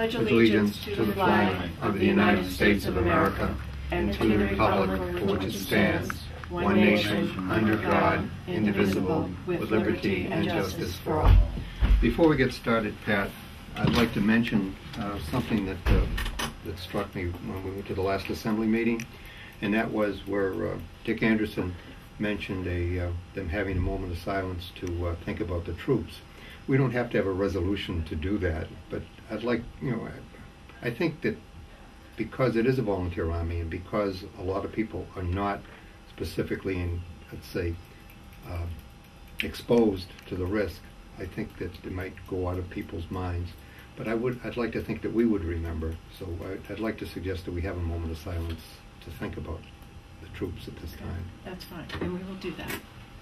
pledge allegiance to the flag of the United States of America and to the republic for which it stands, one nation, under God, indivisible, with liberty and justice for all. Before we get started, Pat, I'd like to mention something that struck me when we went to the last assembly meeting, and that was where Dick Anderson mentioned them having a moment of silence to think about the troops. We don't have to have a resolution to do that, but I'd like, I think that because it is a volunteer army and because a lot of people are not specifically in, let's say, exposed to the risk, I think that it might go out of people's minds. But I'd like to think that we would remember. So I'd like to suggest that we have a moment of silence to think about the troops at this time. That's fine, and we will do that.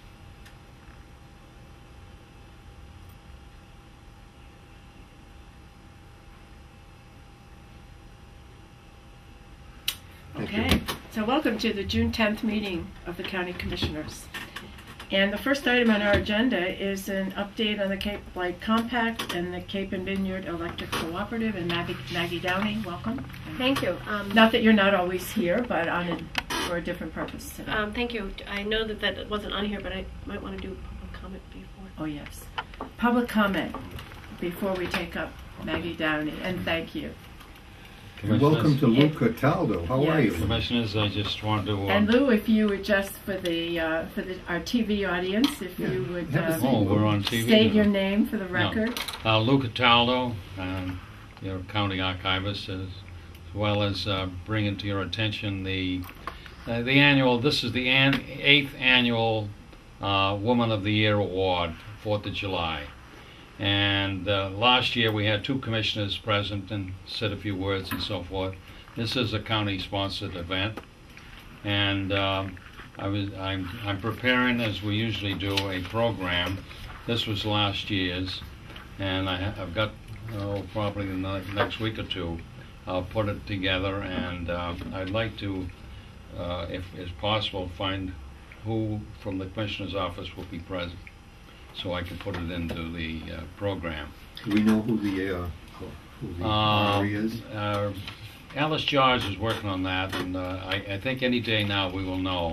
Okay, so welcome to the June 10th meeting of the County Commissioners. And the first item on our agenda is an update on the Cape Light Compact and the Cape and Vineyard Electric Cooperative. And Maggie Downey, welcome. Thank you. Not that you're not always here, but for a different purpose today. Thank you. I know that wasn't on here, but I might want to do public comment before. Oh, yes. Public comment before we take up Maggie Downey, and thank you. And welcome to Lou Cataldo. How are you? Commissioners, I just want to... and Lou, if you would just, for our TV audience, if you would we're on TV state now. Your name for the record. Lou Cataldo, your county archivist, as well as bringing to your attention the annual, this is the 8th annual Woman of the Year Award, 4th of July. And last year we had 2 commissioners present and said a few words and so forth. This is a county-sponsored event, and I'm preparing, as we usually do, a program. This was last year's, and I've got probably in the next week or two, I'll put it together, and I'd like to, if it's possible, find who from the commissioner's office will be present, so I can put it into the program. Do we know who the honoree is? Alice George is working on that, and I think any day now we will know.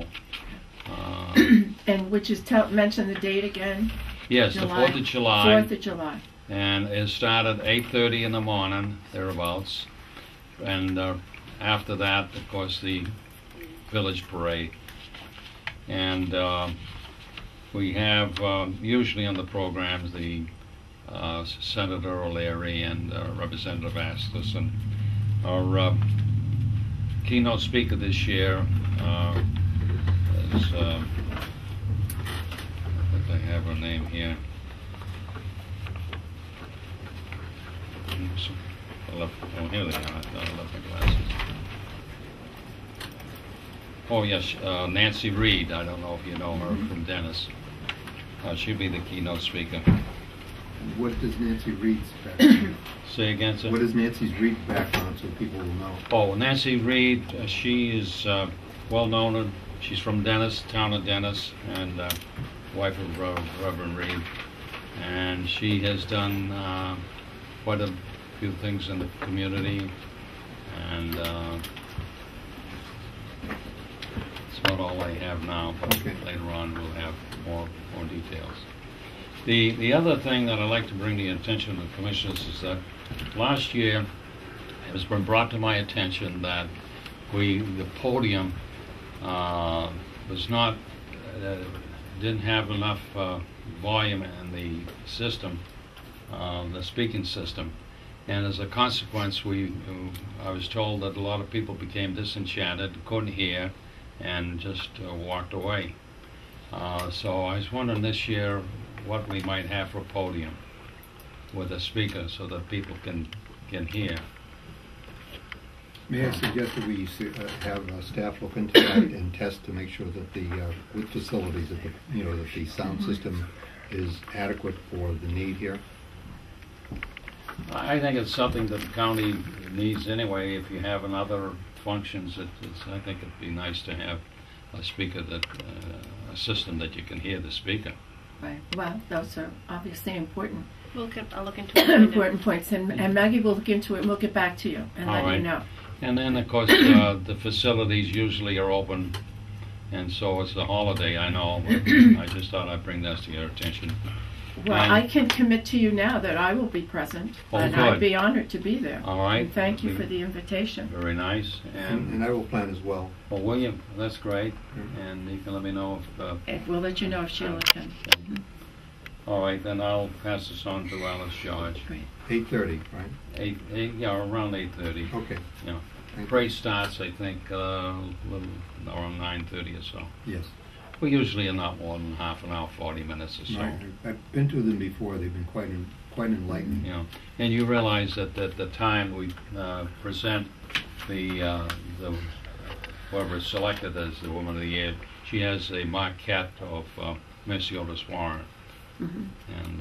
And which is, mention the date again? Yes, July. the 4th of July. 4th of July. And it started at 8:30 in the morning, thereabouts. And after that, of course, the village parade. And we have usually on the programs the Senator O'Leary and Representative Astis, and our keynote speaker this year is, I think I have her name here. Oh, here they are. I thought I left my glasses. Oh, yes, Nancy Reed. I don't know if you know her from Dennis. She'll be the keynote speaker. What does Nancy Reed's background? Say again, sir? What is Nancy Reed's background so people will know? Oh, Nancy Reed, she is well known. She's from Dennis, town of Dennis, and wife of Reverend Reed. And she has done quite a few things in the community, and that's about all I have now. But later on we'll have more details. The other thing that I'd like to bring to the attention of the commissioners is that last year it has been brought to my attention that the podium was not didn't have enough volume in the system, the speaking system. And as a consequence, I was told that a lot of people became disenchanted, couldn't hear, and just walked away. So I was wondering this year what we might have for a podium with a speaker so that people can hear. May I suggest that we have staff look into that and test to make sure that with facilities that the sound system is adequate for the need here? I think it's something that the county needs anyway. If you have in other functions, I think it'd be nice to have a speaker a system that you can hear the speaker. Right. Well, those are obviously important I'll look into it. important points, and Maggie will look into it, and we'll get back to you and All let right. you know. And then, of course, the facilities usually are open, and so it's the holiday, I know, but I just thought I'd bring this to your attention. Well, And- I can commit to you now that I will be present, Oh, and good. I'd be honored to be there. All right. And thank you for the invitation. Very nice. And I will plan as well. Well, William, that's great, and you can let me know if... And we'll let you know if Sheila can. All right, then I'll pass this on to Alice George. Great. 8:30, right? Around 8:30. Okay. Yeah. Thank Parade starts, I think, around 9:30 or so. Yes. We usually are not more than half an hour, 40 minutes or so. Right. I've been to them before. They've been quite enlightening. Yeah, and you realize that at the time we present the whoever is selected as the Woman of the Year, she has a maquette of Miss Otis Warren, and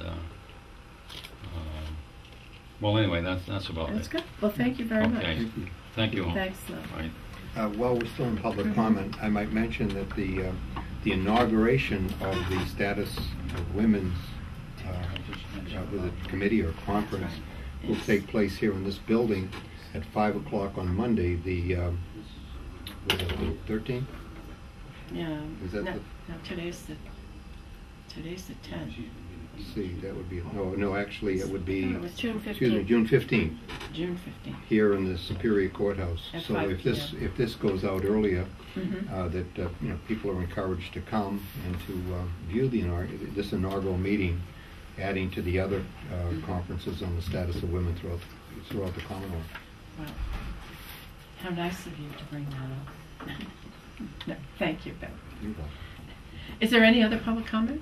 well, anyway, that's about That's it. good. Well, thank you very much. Okay, thank you. Thanks, Lou. Right. While we're still in public comment, I might mention that the inauguration of the Status of Women's with a committee or conference will take place here in this building at 5 o'clock on Monday, the 13th? Yeah. Is that no, the- no, today's the 10th. Let's see, that would be, no, actually, it would be, It was June excuse me, 15th. June 15th, June 15th. here in the Superior Courthouse. At So 5 if this p.m. if this goes out earlier, Mhm. that people are encouraged to come and to view this inaugural meeting, adding to the other conferences on the status of women throughout the Commonwealth. Well, how nice of you to bring that up. No, thank you, Ben. You're welcome. Is there any other public comment?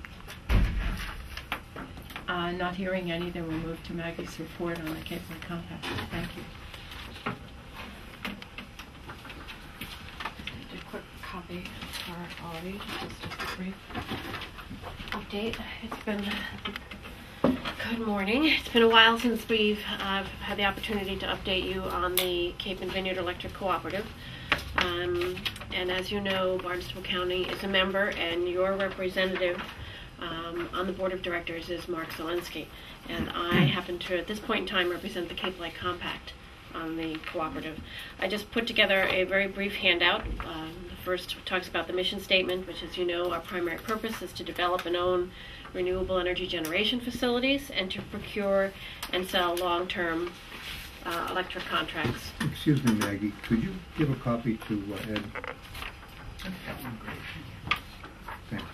Not hearing any, then we'll move to Maggie's report on the Cape Cod Compact. Thank you. Just a quick copy for all of you, just a brief update. It's been, good morning. It's been a while since we've had the opportunity to update you on the Cape and Vineyard Electric Cooperative. And as you know, Barnstable County is a member, and your representative on the board of directors is Mark Zelensky. And I happen to, at this point in time, represent the Cape Light Compact on the cooperative. I just put together a very brief handout. The first talks about the mission statement, which, as you know, our primary purpose is to develop and own renewable energy generation facilities and to procure and sell long-term electric contracts. Excuse me, Maggie, could you give a copy to Ed? Thanks.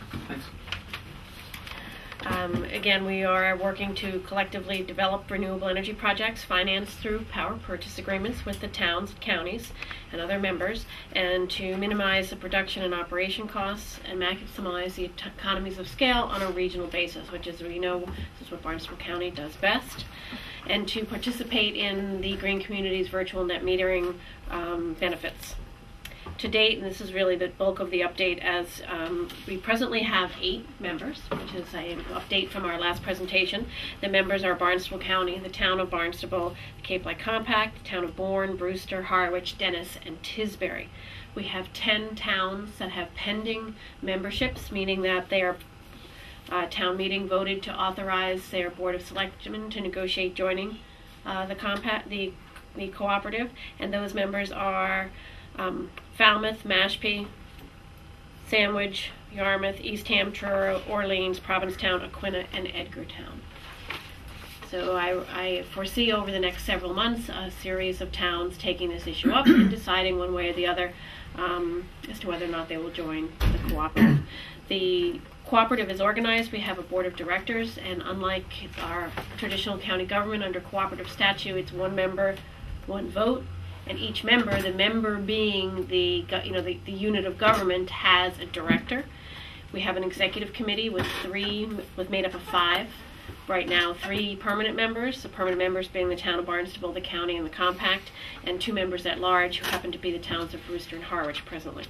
Again, we are working to collectively develop renewable energy projects financed through power purchase agreements with the towns, counties, and other members, and to minimize the production and operation costs and maximize the economies of scale on a regional basis, which, as we know, this is what Barnstable County does best, and to participate in the green community's virtual net metering benefits. To date, and this is really the bulk of the update, as we presently have 8 members, which is an update from our last presentation. The members are Barnstable County, the town of Barnstable, the Cape Light Compact, the town of Bourne, Brewster, Harwich, Dennis, and Tisbury. We have 10 towns that have pending memberships, meaning that their town meeting voted to authorize their Board of Selectmen to negotiate joining the cooperative, and those members are Falmouth, Mashpee, Sandwich, Yarmouth, Eastham, Truro, Orleans, Provincetown, Aquina, and Edgartown. So I foresee over the next several months a series of towns taking this issue up and deciding one way or the other as to whether or not they will join the cooperative. The cooperative is organized. We have a board of directors, and unlike our traditional county government under cooperative statute, it's one member, one vote. And each member, the member being the unit of government, has a director. We have an executive committee with made up of 5. Right now, 3 permanent members. The permanent members being the town of Barnstable, the county, and the compact, and 2 members at large who happen to be the towns of Brewster and Harwich presently.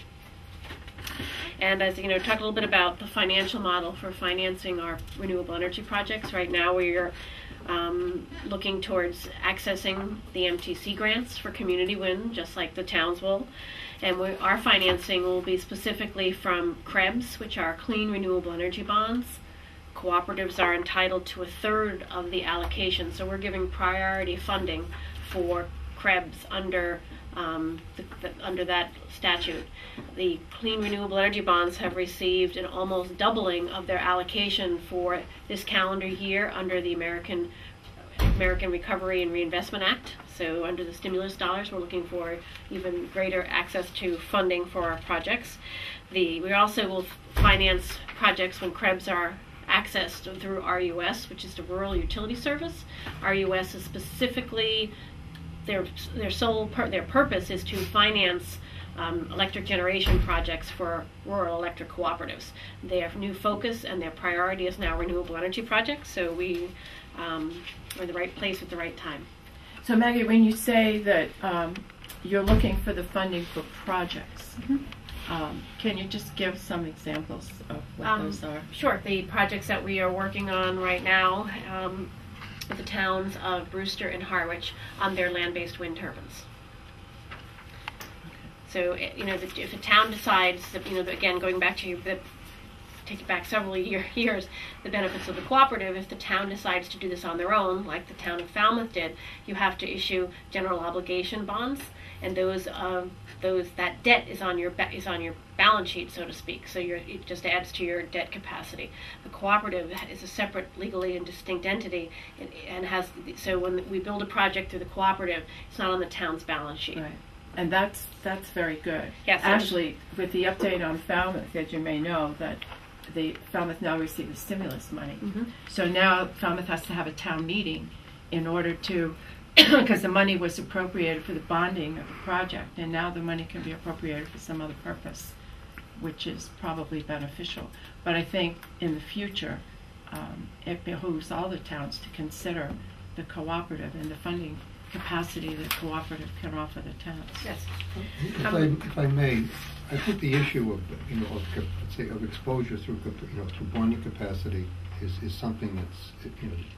And as you know, talk a little bit about the financial model for financing our renewable energy projects. Right now, we are looking towards accessing the MTC grants for community wind, just like the towns will. And our financing will be specifically from CREBs, which are clean renewable energy bonds. cooperatives are entitled to 1/3 of the allocation. So we're giving priority funding for CREBs under under that statute. The clean renewable energy bonds have received an almost doubling of their allocation for this calendar year under the American Recovery and Reinvestment Act. So under the stimulus dollars, we're looking for even greater access to funding for our projects. We also will finance projects when CREBs are accessed through RUS, which is the Rural Utility Service. RUS is specifically their purpose is to finance electric generation projects for rural electric cooperatives. Their new focus and their priority is now renewable energy projects. So we are in the right place at the right time. So Maggie, when you say that you're looking for the funding for projects, can you just give some examples of what those are? Sure. The projects that we are working on right now with the towns of Brewster and Harwich on their land-based wind turbines. So, if a town decides that, again, going back to take it back several years, the benefits of the cooperative, if the town decides to do this on their own, like the town of Falmouth did, you have to issue general obligation bonds, and that debt is on your balance sheet, so to speak. So it just adds to your debt capacity. The cooperative is a separate, legally and distinct entity, and so when we build a project through the cooperative, it's not on the town's balance sheet. Right. And that's very good. Yes. Actually, with the update on Falmouth, as you may know, that the Falmouth now receives stimulus money. Mm-hmm. So now Falmouth has to have a town meeting in order to, because the money was appropriated for the bonding of the project, and now the money can be appropriated for some other purpose, which is probably beneficial. But I think in the future, it behooves all the towns to consider the cooperative and the funding capacity that cooperative can offer the towns. Yes. If I may, I think the issue of exposure through bonding capacity is something that's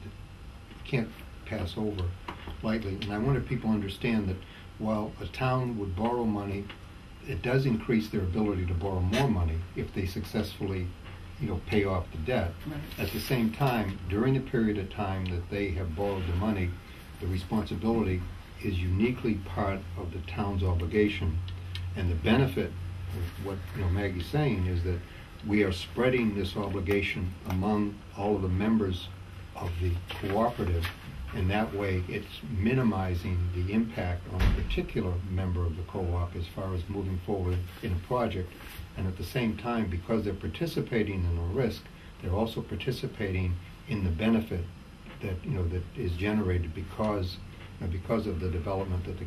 can't pass over lightly. And I wonder if people understand that while a town would borrow money, it does increase their ability to borrow more money if they successfully pay off the debt. Right. At the same time, during the period of time that they have borrowed the money, the responsibility is uniquely part of the town's obligation. And the benefit of what Maggie's saying is that we are spreading this obligation among all of the members of the cooperative, and that way it's minimizing the impact on a particular member of the co-op as far as moving forward in a project. And at the same time, because they're participating in a risk, they're also participating in the benefit that that is generated because of the development that the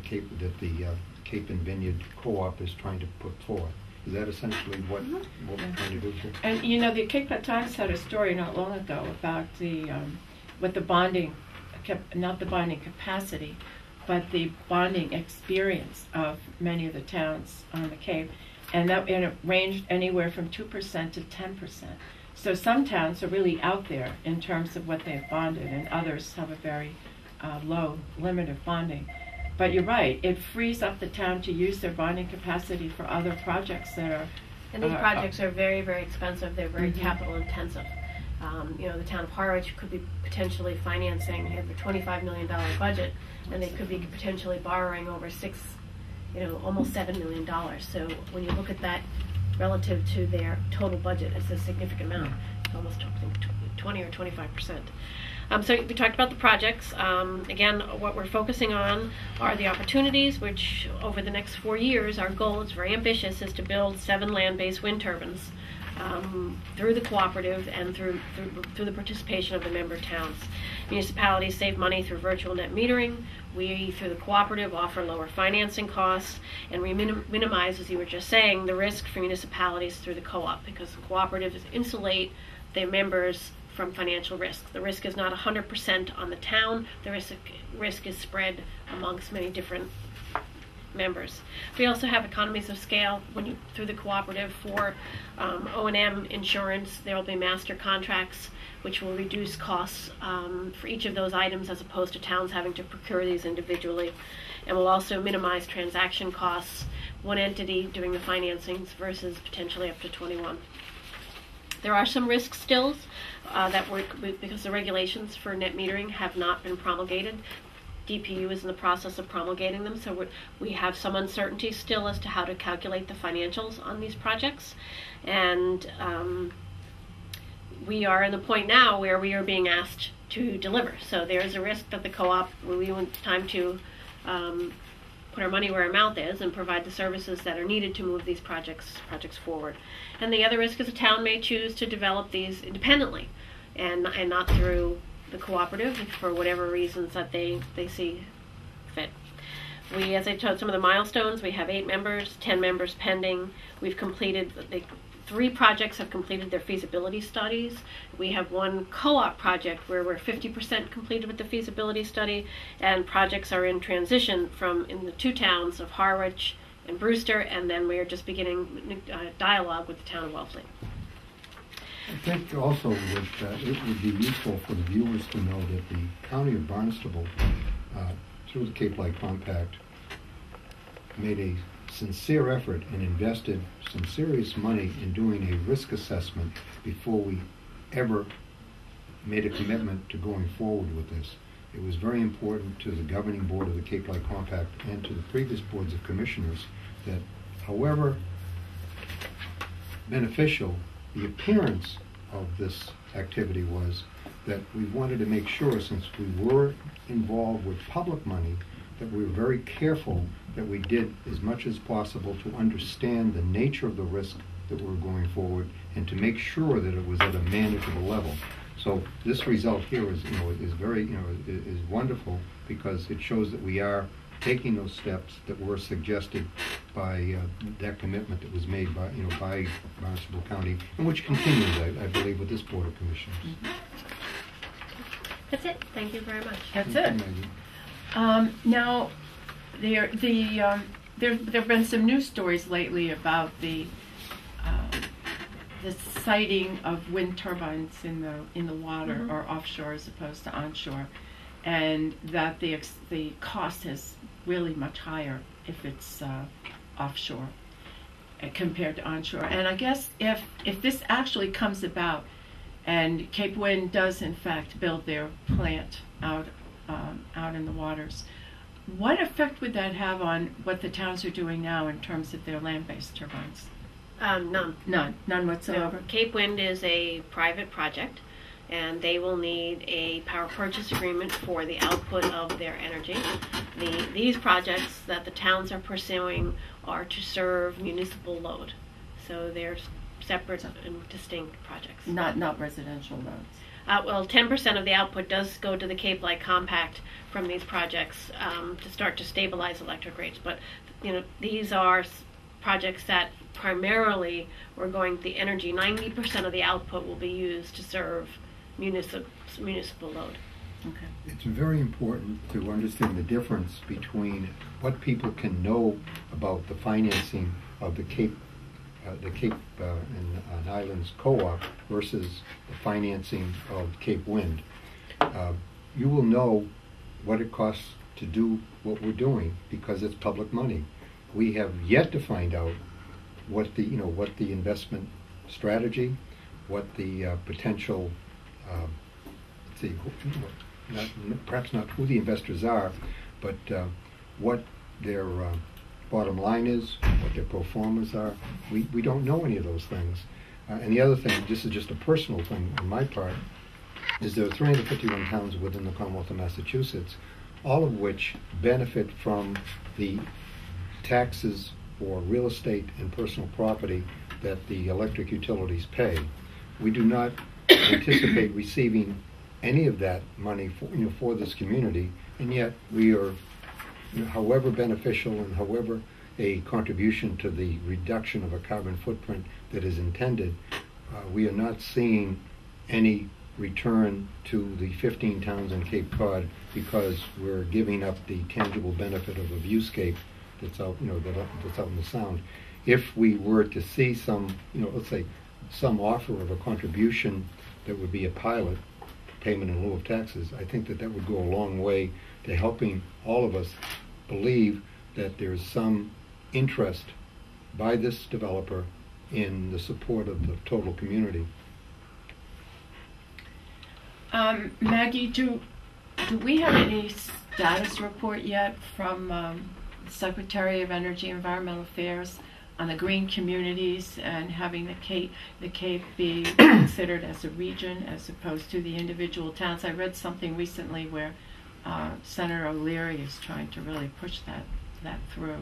Cape and Vineyard Co-op is trying to put forth. Is that essentially what we're trying to do here? And the Cape Cod Times had a story not long ago about with the bonding, not the bonding capacity, but the bonding experience of many of the towns on the Cape, and it ranged anywhere from 2% to 10%. So some towns are really out there in terms of what they've bonded, and others have a very low limit of bonding. But you're right, it frees up the town to use their bonding capacity for other projects that are... And these projects are very, very expensive. They're very capital intensive. The town of Harwich could be potentially financing, they have a $25 million budget, and they could be potentially borrowing over almost $7 million. So when you look at that relative to their total budget, it's a significant amount. It's almost 20 or 25%. So we talked about the projects. Again, what we're focusing on are the opportunities, which over the next 4 years, our goal is very ambitious, is to build 7 land-based wind turbines through the cooperative and through the participation of the member towns. Municipalities save money through virtual net metering. We, through the cooperative, offer lower financing costs, and we minimize, as you were just saying, the risk for municipalities through the co-op, because the cooperatives insulate their members from financial risk. The risk is not 100% on the town. The risk is spread amongst many different members. We also have economies of scale through the cooperative for O&M insurance. There will be master contracts which will reduce costs for each of those items as opposed to towns having to procure these individually. And will also minimize transaction costs, one entity doing the financings versus potentially up to 21. There are some risks still because the regulations for net metering have not been promulgated. DPU is in the process of promulgating them, so we have some uncertainty still as to how to calculate the financials on these projects. And we are in the point now where we are being asked to deliver. So there's a risk that the co-op, we want time to put our money where our mouth is and provide the services that are needed to move these projects forward. And the other risk is the town may choose to develop these independently and not through the cooperative for whatever reasons that they see fit. We, as I told some of the milestones, we have 8 members, 10 members pending. We've completed 3 projects have completed their feasibility studies. We have one co-op project where we're 50% completed with the feasibility study, and projects are in transition in the 2 towns of Harwich and Brewster, and then we are just beginning dialogue with the town of Wellesley. I think also that it would be useful for the viewers to know that the County of Barnstable, through the Cape Light Compact, made a sincere effort and invested some serious money in doing a risk assessment before we ever made a commitment to going forward with this. It was very important to the governing board of the Cape Light Compact and to the previous boards of commissioners that, however beneficial the appearance of this activity was, that we wanted to make sure, since we were involved with public money, that we were very careful that we did as much as possible to understand the nature of the risk that we were going forward and to make sure that it was at a manageable level. So this result here is very, is wonderful, because it shows that we are taking those steps that were suggested by that commitment that was made by by Barnstable County, and which continues, I believe, with this Board of Commissioners. That's it. Thank you very much. That's it. Now, there have been some news stories lately about the sighting of wind turbines in the water, mm-hmm. or offshore as opposed to onshore, and that the cost is really much higher if it's offshore compared to onshore. And I guess if this actually comes about, and Cape Wind does in fact build their plant out in the waters, what effect would that have on what the towns are doing now in terms of their land-based turbines? None. None whatsoever. No. Cape Wind is a private project, and they will need a power purchase agreement for the output of their energy. These projects that the towns are pursuing are to serve municipal load, so they're separate and distinct projects. Not residential loads. Well, 10% of the output does go to the Cape Light Compact from these projects to start to stabilize electric rates. But these are projects that primarily we're going the energy. 90% of the output will be used to serve municipal load. Okay. It's very important to understand the difference between what people can know about the financing of the Cape and Islands Co-op versus the financing of Cape Wind. You will know what it costs to do what we're doing because it's public money. We have yet to find out what the investment strategy, what the potential, perhaps not who the investors are, but what their bottom line is, what their pro formas are. We don't know any of those things. And the other thing, this is just a personal thing on my part, is there are 351 towns within the Commonwealth of Massachusetts, all of which benefit from the taxes for real estate and personal property that the electric utilities pay. We do not anticipate receiving any of that money for this community, and yet we are, however beneficial and however a contribution to the reduction of a carbon footprint that is intended, we are not seeing any return to the 15 towns in Cape Cod because we're giving up the tangible benefit of a viewscape that's out, that's out in the Sound. If we were to see some, let's say, some offer of a contribution that would be a pilot payment in lieu of taxes, I think that would go a long way to helping all of us believe that there's some interest by this developer in the support of the total community. Maggie, do we have any status report yet from the Secretary of Energy and Environmental Affairs on the green communities and having the Cape be considered as a region as opposed to the individual towns? I read something recently where Senator O'Leary is trying to really push that through.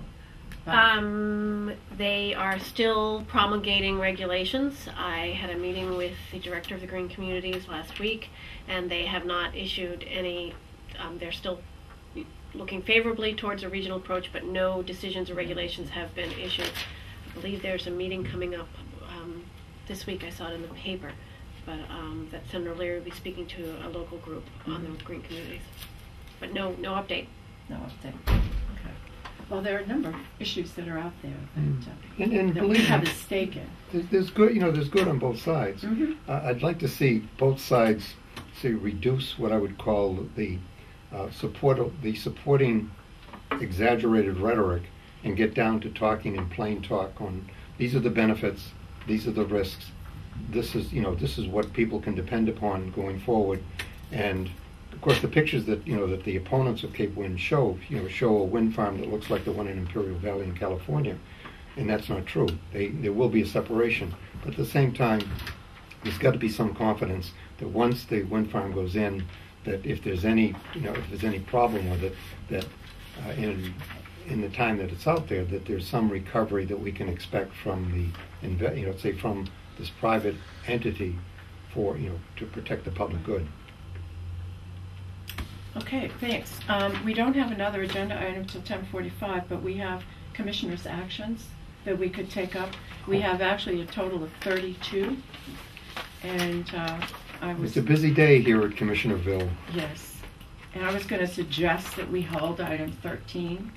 They are still promulgating regulations. I had a meeting with the director of the Green Communities last week, and they have not issued any. They're still looking favorably towards a regional approach, but no decisions or regulations have been issued. I believe there's a meeting coming up this week. I saw it in the paper, but that Senator O'Leary will be speaking to a local group on the Green Communities. But no update. No update. Okay. Well, there are a number of issues that are out there And that we believe have a me, stake in. there's good, there's good on both sides. I'd like to see both sides reduce what I would call the supporting exaggerated rhetoric and get down to talking in plain talk on these are the benefits, these are the risks, this is what people can depend upon going forward. And of course, the pictures that that the opponents of Cape Wind show a wind farm that looks like the one in Imperial Valley in California, and that's not true. There will be a separation, but at the same time, there's got to be some confidence that once the wind farm goes in, that if there's any problem with it, that in the time that it's out there, that there's some recovery that we can expect from the from this private entity to protect the public good. Okay, thanks. We don't have another agenda item till 10:45, but we have commissioners' actions that we could take up. We have actually a total of 32, and It's a busy day here at Commissionerville. Yes, and I was going to suggest that we hold item 13.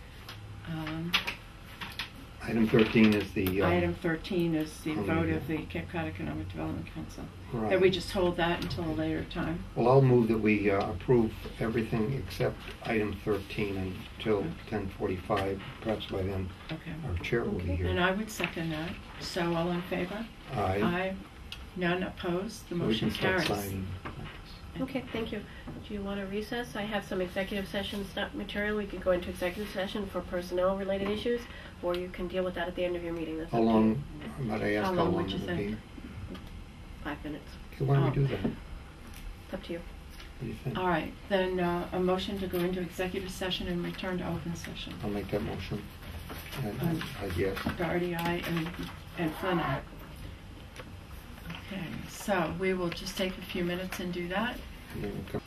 Item 13 is the... item 13 is the vote of the Cape Cod Economic Development Council. Right. That we just hold that until a later time. Well, I'll move that we approve everything except item 13 until 10:45. Perhaps by then our chair will be here. And I would second that. So all in favor? Aye. Aye. None opposed. The So motion we can start carries. signing. Okay, thank you. Do you want to recess? I have some executive session material. We could go into executive session for personnel-related issues, or you can deal with that at the end of your meeting. That's How up to long, you. might I ask How how long long would you it will be? think? 5 minutes. Okay, why don't we Oh. do that? It's up to you. What do you think? All right. Then a motion to go into executive session and return to open session. I'll make that motion. And, yes. Doherty, aye, and Flynn, aye. Okay, so we will just take a few minutes and do that. And then we'll come.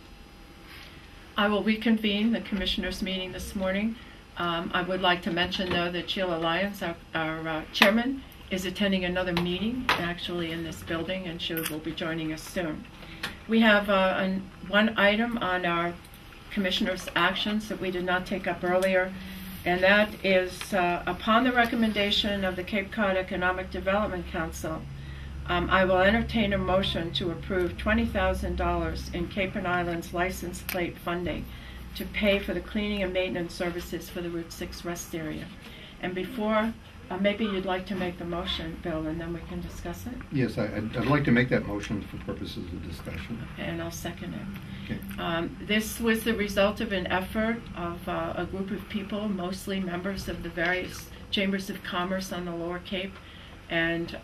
I will reconvene the commissioners' meeting this morning. I would like to mention, though, that Sheila Lyons, our chairman, is attending another meeting, actually in this building, and she will be joining us soon. We have one item on our commissioners' actions that we did not take up earlier, and that is upon the recommendation of the Cape Cod Economic Development Council, I will entertain a motion to approve $20,000 in Cape and Islands license plate funding to pay for the cleaning and maintenance services for the Route 6 rest area. And before, maybe you'd like to make the motion, Bill, and then we can discuss it. Yes, I'd like to make that motion for purposes of discussion. And I'll second it. Okay. This was the result of an effort of a group of people, mostly members of the various chambers of commerce on the Lower Cape, and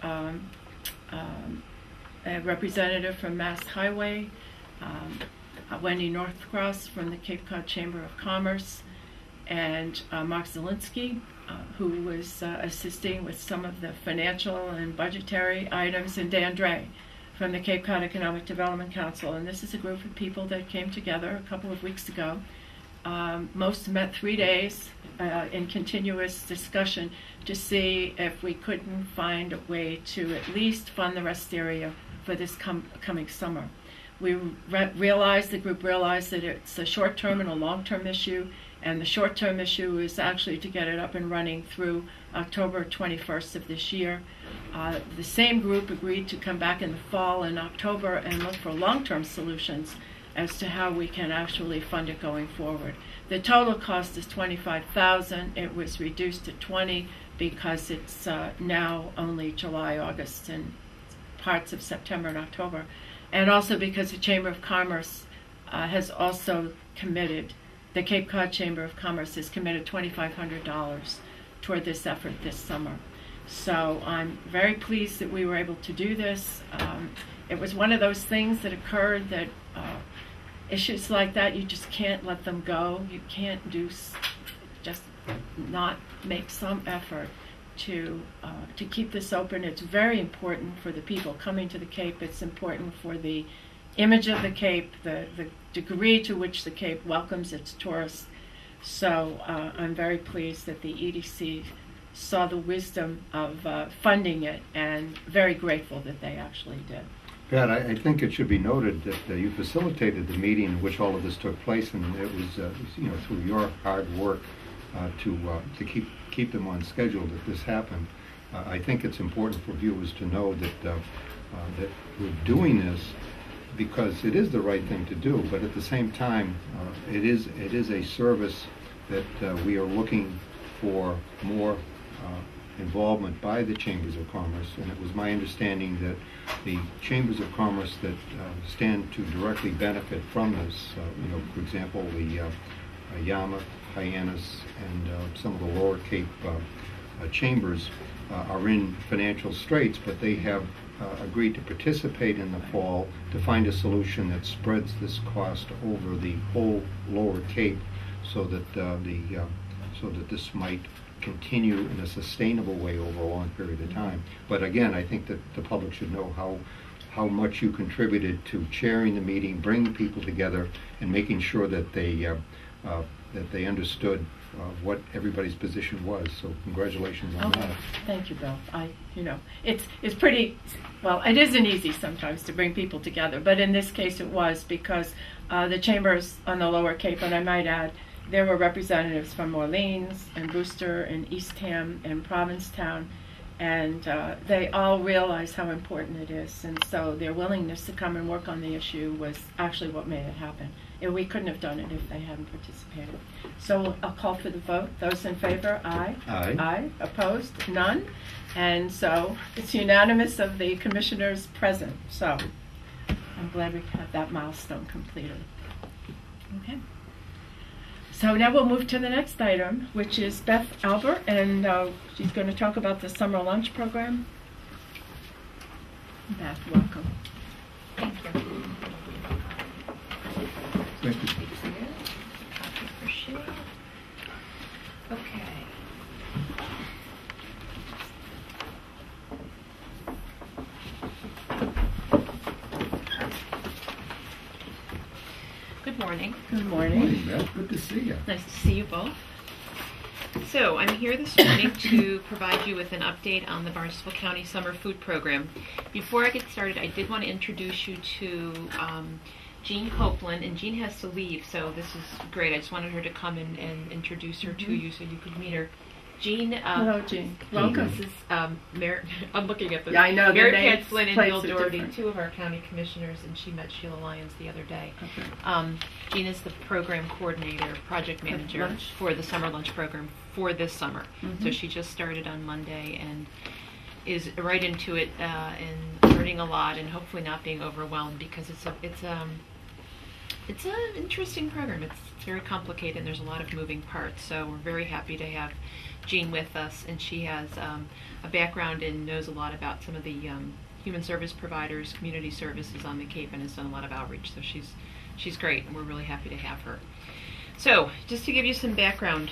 a representative from Mass Highway, Wendy Northcross from the Cape Cod Chamber of Commerce, and Mark Zielinski, who was assisting with some of the financial and budgetary items, and Dan Dre from the Cape Cod Economic Development Council. And this is a group of people that came together a couple of weeks ago. Most met 3 days in continuous discussion to see if we couldn't find a way to at least fund the rest area for this coming summer. We the group realized that it's a short-term and a long-term issue, and the short-term issue is actually to get it up and running through October 21st of this year. The same group agreed to come back in the fall in October and look for long-term solutions as to how we can actually fund it going forward. The total cost is $25,000. It was reduced to $20,000 because it's now only July, August, and parts of September and October. and also because the Chamber of Commerce has also committed, the Cape Cod Chamber of Commerce has committed $2,500 toward this effort this summer. So I'm very pleased that we were able to do this. It was one of those things that occurred that issues like that, you just can't let them go. You can't just not make some effort to keep this open. It's very important for the people coming to the Cape. It's important for the image of the Cape, the degree to which the Cape welcomes its tourists. So I'm very pleased that the EDC saw the wisdom of funding it, and very grateful that they actually did. Pat, I think it should be noted that you facilitated the meeting in which all of this took place, and it was through your hard work to keep them on schedule that this happened. I think it's important for viewers to know that we're doing this because it is the right thing to do, but at the same time, it is a service that we are looking for more involvement by the Chambers of Commerce, and it was my understanding that the Chambers of Commerce that stand to directly benefit from this, for example, the Yarmouth, Hyannis, and some of the Lower Cape chambers are in financial straits, but they have agreed to participate in the fall to find a solution that spreads this cost over the whole Lower Cape, so that this might continue in a sustainable way over a long period of time. But again, I think that the public should know how much you contributed to chairing the meeting, bringing people together, and making sure that they understood what everybody's position was. So congratulations on that. Thank you, Bill. It's pretty, well, it isn't easy sometimes to bring people together, but in this case it was, because the chambers on the Lower Cape, and I might add, there were representatives from Orleans and Brewster and Eastham and Provincetown, and they all realized how important it is, and so their willingness to come and work on the issue was actually what made it happen. And we couldn't have done it if they hadn't participated. So I'll call for the vote. Those in favor, aye. Aye. Aye. Opposed? None. And so it's unanimous of the commissioners present. So I'm glad we have that milestone completed. Okay. So now we'll move to the next item, which is Beth Albert, and she's going to talk about the summer lunch program. Beth, welcome. Thank you. Thank you. Copy for Sheila. Okay. Good morning. Good morning. Morning, Beth. Good to see you. Nice to see you both. So I'm here this morning to provide you with an update on the Barnstable County Summer Food Program. Before I get started, I did want to introduce you to Jean Copeland, and Jean has to leave, so this is great. I just wanted her to come and introduce her to you so you could meet her. Jean. Hello, Jean. Welcome. This is Mary. I'm looking at this. Yeah, I know. Mary Pat Flynn and Bill Doherty, different. two of our county commissioners, and she met Sheila Lyons the other day. Okay. Jean is the program coordinator, project manager for the summer lunch program for this summer. So she just started on Monday and is right into it and learning a lot, and hopefully not being overwhelmed, because it's an interesting program. It's very complicated and there's a lot of moving parts. So we're very happy to have Jean with us, and she has a background and knows a lot about some of the human service providers, community services on the Cape, and has done a lot of outreach. So she's great, and we're really happy to have her. So just to give you some background,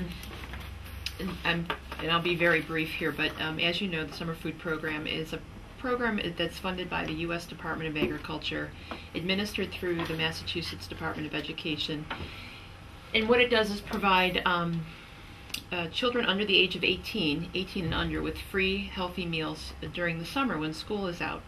and I'll be very brief here, but as you know, the Summer Food Program is a program that's funded by the U.S. Department of Agriculture, administered through the Massachusetts Department of Education. And what it does is provide children under the age of 18 and under, with free, healthy meals during the summer when school is out.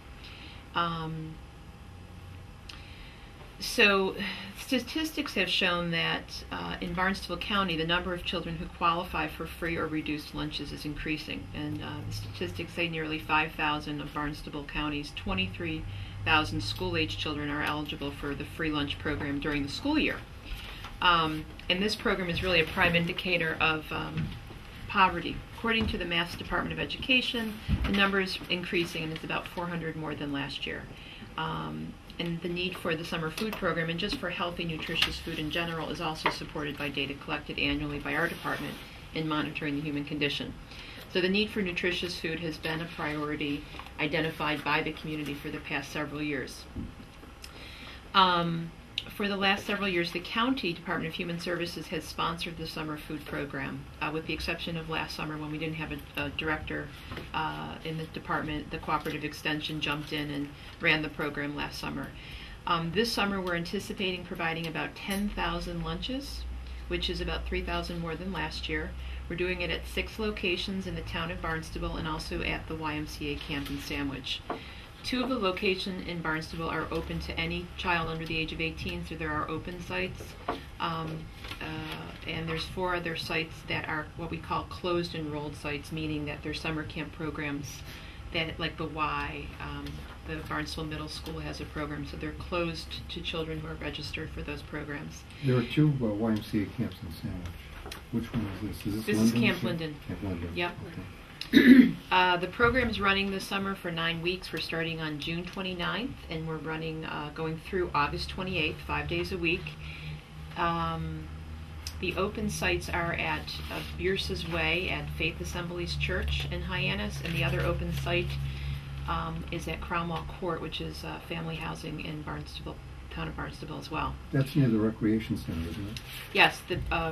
So statistics have shown that in Barnstable County, the number of children who qualify for free or reduced lunches is increasing. And the statistics say nearly 5,000 of Barnstable County's 23,000 school-age children are eligible for the free lunch program during the school year. And this program is really a prime indicator of poverty. According to the Mass Department of Education, the number is increasing, and it's about 400 more than last year. And the need for the summer food program, and just for healthy, nutritious food in general, is also supported by data collected annually by our department in monitoring the human condition. So the need for nutritious food has been a priority identified by the community for the past several years. For the last several years, the County Department of Human Services has sponsored the summer food program, with the exception of last summer when we didn't have a director in the department. The Cooperative Extension jumped in and ran the program last summer. This summer we're anticipating providing about 10,000 lunches, which is about 3,000 more than last year. We're doing it at 6 locations in the town of Barnstable and also at the YMCA camp in Sandwich. 2 of the locations in Barnstable are open to any child under the age of 18, so there are open sites. And there's 4 other sites that are what we call closed enrolled sites, meaning that they're summer camp programs that, like the the Barnstable Middle School has a program, so they're closed to children who are registered for those programs. There are 2 YMCA camps in Sandwich. Which one is this? Is this This Linden? is Camp Linden. Camp Linden. Yep. Okay. The program is running this summer for 9 weeks. We're starting on June 29th, and we're running going through August 28th, 5 days a week. The open sites are at Bierce's Way at Faith Assemblies Church in Hyannis, and the other open site is at Cromwell Court, which is family housing in Barnstable, town of Barnstable as well. That's near the recreation center, isn't it? Yes,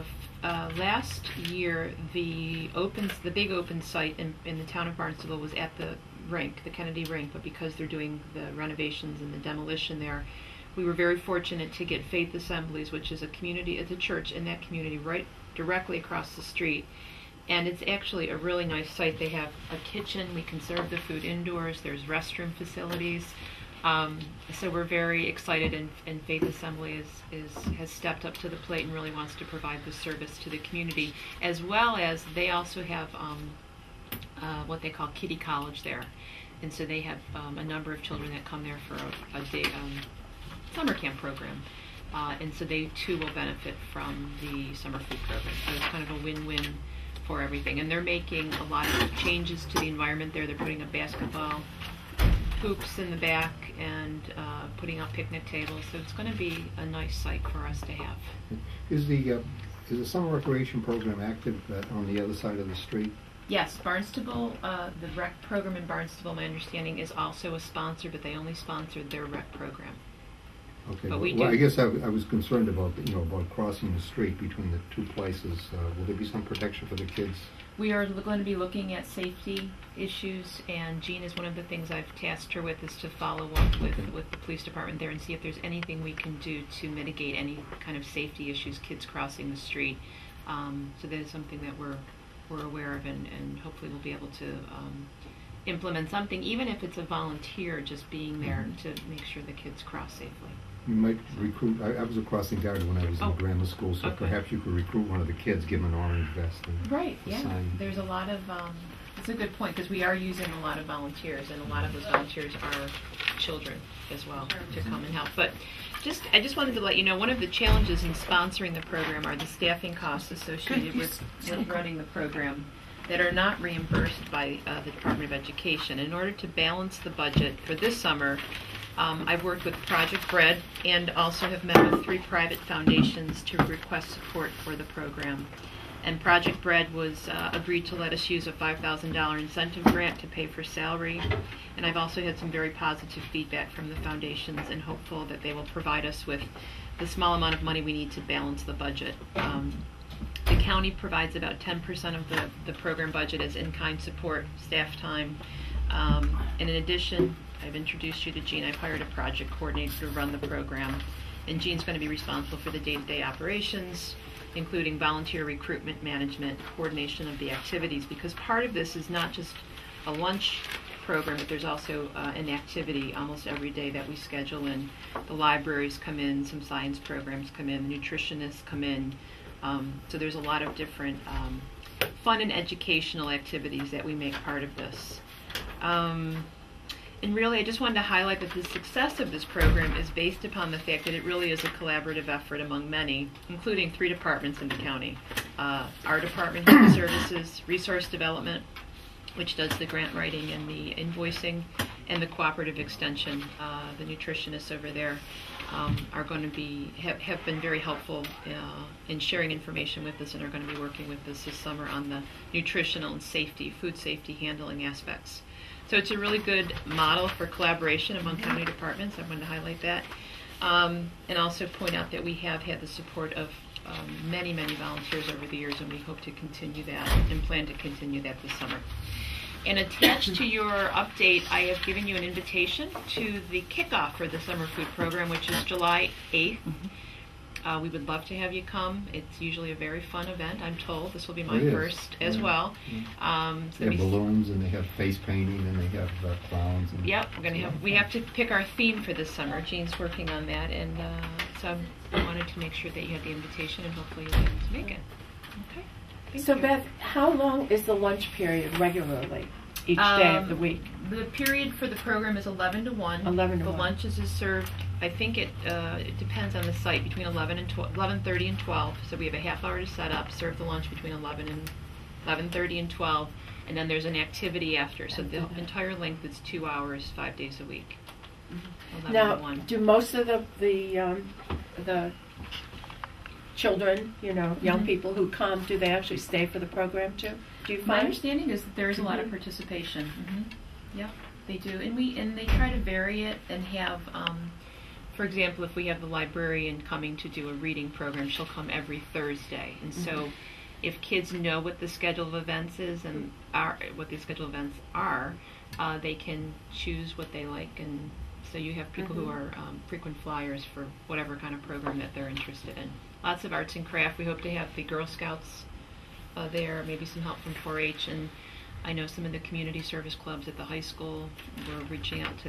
last year the big open site in the town of Barnstable was at the rink, the Kennedy rink, but because they're doing the renovations and the demolition there, we were very fortunate to get Faith Assemblies, which is it's a church in that community right directly across the street. And it's actually a really nice site. They have a kitchen, we can serve the food indoors, there's restroom facilities. So we're very excited, and Faith Assembly has stepped up to the plate and really wants to provide the service to the community, as well as they also have what they call Kiddie College there. And so they have a number of children that come there for a day summer camp program. And so they too will benefit from the summer food program. So it's kind of a win-win for everything. And they're making a lot of changes to the environment there. They're putting up basketball hoops in the back and putting up picnic tables. So it's going to be a nice site for us to have. Is the summer recreation program active on the other side of the street? Yes, Barnstable, the rec program in Barnstable, my understanding, is also a sponsor, but they only sponsored their rec program. Okay. But we well, do. I guess I was concerned about about crossing the street between the 2 places. Will there be some protection for the kids? We are going to be looking at safety issues, and Jean is one of the things I've tasked her with is to follow up with the police department there and see if there's anything we can do to mitigate any kind of safety issues, kids crossing the street. So that is something that we're aware of, and hopefully we'll be able to implement something, even if it's a volunteer just being there to make sure the kids cross safely. You might recruit. I was a crossing guard when I was in grammar school, so Okay. Perhaps you could recruit one of the kids, give them an orange vest. And Right, a yeah. sign. There's a lot of, it's a good point, because we are using a lot of volunteers, and a lot of those volunteers are children as well to come and help. But I just wanted to let you know, one of the challenges in sponsoring the program are the staffing costs associated with running the program that are not reimbursed by the Department of Education. In order to balance the budget for this summer, I've worked with Project Bread and also have met with 3 private foundations to request support for the program. And Project Bread was agreed to let us use a $5,000 incentive grant to pay for salary. And I've also had some very positive feedback from the foundations, and hopeful that they will provide us with the small amount of money we need to balance the budget. The county provides about 10% of the program budget as in-kind support, staff time. And in addition, I've introduced you to Jean. I've hired a project coordinator to run the program. And Jean's going to be responsible for the day-to-day operations, including volunteer recruitment, management, coordination of the activities, because part of this is not just a lunch program, but there's also an activity almost every day that we schedule in. The libraries come in, some science programs come in, the nutritionists come in. So there's a lot of different fun and educational activities that we make part of this. And really, I just wanted to highlight that the success of this program is based upon the fact that it really is a collaborative effort among many, including 3 departments in the county. Our department, Human Services, Resource Development, which does the grant writing and the invoicing, and the cooperative extension. The nutritionists over there are going to have been very helpful in sharing information with us, and are going to be working with us this summer on the nutritional and food safety handling aspects. So it's a really good model for collaboration among county departments. I wanted to highlight that. And also point out that we have had the support of many, many volunteers over the years, and we hope to continue that and plan to continue that this summer. And attached to your update, I have given you an invitation to the kickoff for the summer food program, which is July 8th. We would love to have you come. It's usually a very fun event, I'm told. This will be my first as well. They have balloons, and they have face painting, and they have clowns. And yep, we have to pick our theme for this summer. Jean's working on that, and so I wanted to make sure that you had the invitation, and hopefully you'll be able to make it. Okay. So Beth, how long is the lunch period regularly each day of the week? The period for the program is 11 to 1. 11 to the 1. lunches is served, I think it depends on the site, between 11:30 and 12. So we have a half hour to set up, serve the lunch between 11:30 and 12, and then there's an activity after. So the entire length is 2 hours, 5 days a week. 11 Now, to 1. do most of the children, young people who come, do they actually stay for the program too? Do you My find? understanding is that there is a lot of participation. Yep, they do, and they try to vary it and have, for example, if we have the librarian coming to do a reading program, she'll come every Thursday, and so if kids know what the schedule of events is and what the schedule of events are, they can choose what they like, and so you have people who are frequent flyers for whatever kind of program that they're interested in. Lots of arts and craft. We hope to have the Girl Scouts there, maybe some help from 4-H, and I know some of the community service clubs at the high school. We're reaching out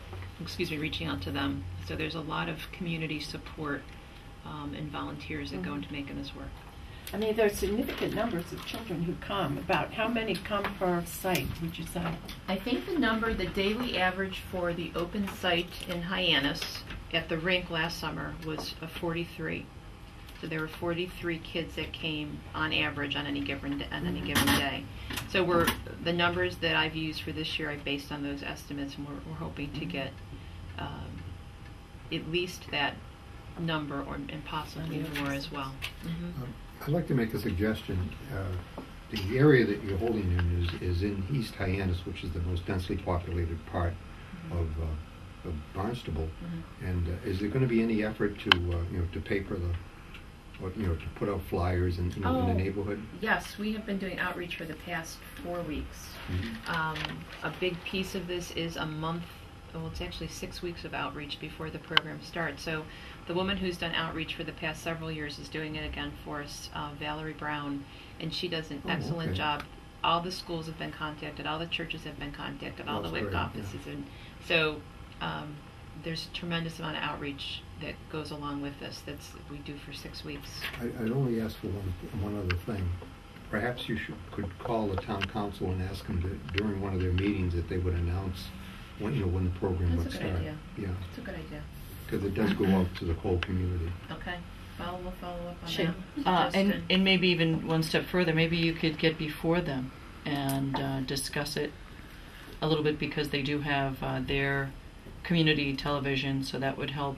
to them. So there's a lot of community support and volunteers that go into making this work. I mean, there are significant numbers of children who come. About how many come per site, would you say? I think the daily average for the open site in Hyannis at the rink last summer was 43. So there were 43 kids that came on average on any given day. So the numbers that I've used for this year are based on those estimates, and we're hoping to get at least that number and possibly more as well. I'd like to make a suggestion. The area that you're holding in is in East Hyannis, which is the most densely populated part of Barnstable. And is there going to be any effort to paper to put out flyers in the neighborhood? Yes, we have been doing outreach for the past 4 weeks. A big piece of this is it's actually 6 weeks of outreach before the program starts. So the woman who's done outreach for the past several years is doing it again for us, Valerie Brown, and she does an excellent job. All the schools have been contacted, all the churches have been contacted, all the WIC offices, and so there's a tremendous amount of outreach that goes along with this we do for 6 weeks. I'd only ask for one other thing. Perhaps you could call the town council and ask them during one of their meetings that they would announce when the program would start. That's a good idea. Yeah. That's a good idea. Because it does go out to the whole community. Okay. We'll follow up on Sure. that. And maybe even one step further, maybe you could get before them and discuss it a little bit, because they do have their community television, so that would help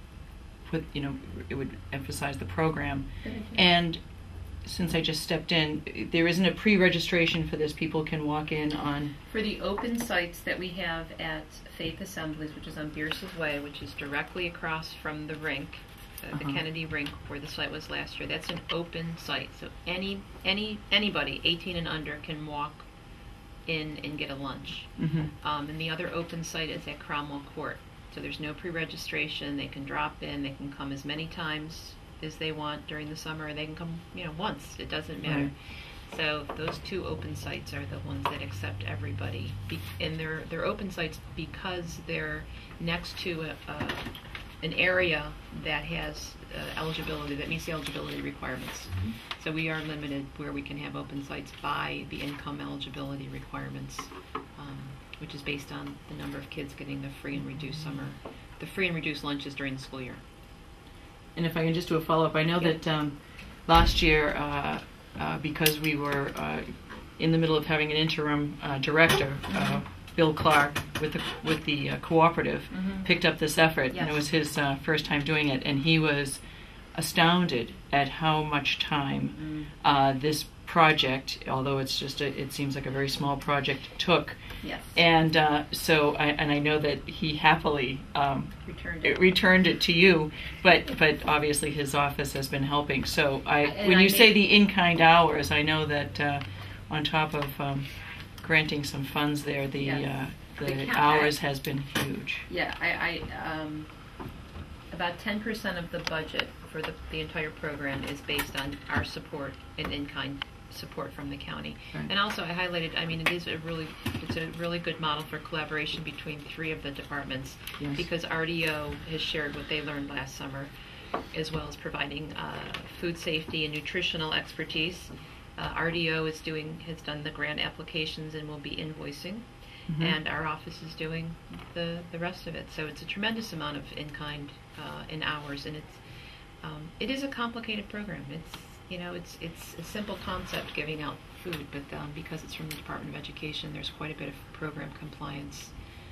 it would emphasize the program. And since I just stepped in, there isn't a pre-registration for this. People can walk in on... For the open sites that we have at Faith Assemblies, which is on Bierce's Way, which is directly across from the rink, the Kennedy rink where the site was last year, that's an open site. So anybody 18 and under can walk in and get a lunch. And the other open site is at Cromwell Court. So there's no pre-registration. They can drop in. They can come as many times as they want during the summer, and they can come, once. It doesn't matter. So those 2 open sites are the ones that accept everybody. And they're open sites because they're next to an area that has eligibility, that meets the eligibility requirements. So we are limited where we can have open sites by the income eligibility requirements. which is based on the number of kids getting the free and reduced lunches during the school year. And if I can just do a follow-up, I know that last year, because we were in the middle of having an interim director, Bill Clark, with the cooperative, picked up this effort, and it was his first time doing it, and he was astounded at how much time this project, although it's just it seems like a very small project, took. Yes. And so I know that he happily returned it to you, but obviously his office has been helping. So when you say the in-kind hours, I know that on top of granting some funds there, the hours has been huge. Yeah, I about 10% of the budget for the entire program is based on our support and in-kind support from the county. Right. And also I highlighted, I mean, it's a really good model for collaboration between 3 of the departments, because RDO has shared what they learned last summer, as well as providing food safety and nutritional expertise. RDO has done the grant applications and will be invoicing, and our office is doing the rest of it. So it's a tremendous amount of in-kind in hours, and it is a complicated program. It's a simple concept, giving out food, but because it's from the Department of Education, there's quite a bit of program compliance,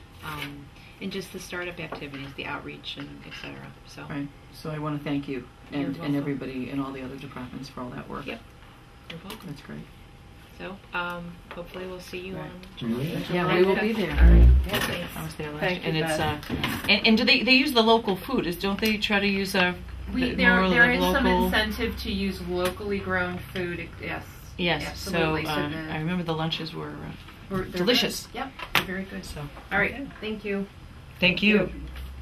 and just the startup activities, the outreach, and et cetera. So, right. So I want to thank you and everybody in all the other departments for all that work. Yep. You're welcome. That's great. So, hopefully we'll see you on. Yeah, we will be there. All right. Yeah, thanks. I was there last Thank year. you, And and do they use the local food? Don't they try to use there is local... some incentive to use locally grown food. Yes. Yes. Absolutely. So I remember the lunches were delicious. Good. Yep. They're very good. So all right. Thank you. Thank you.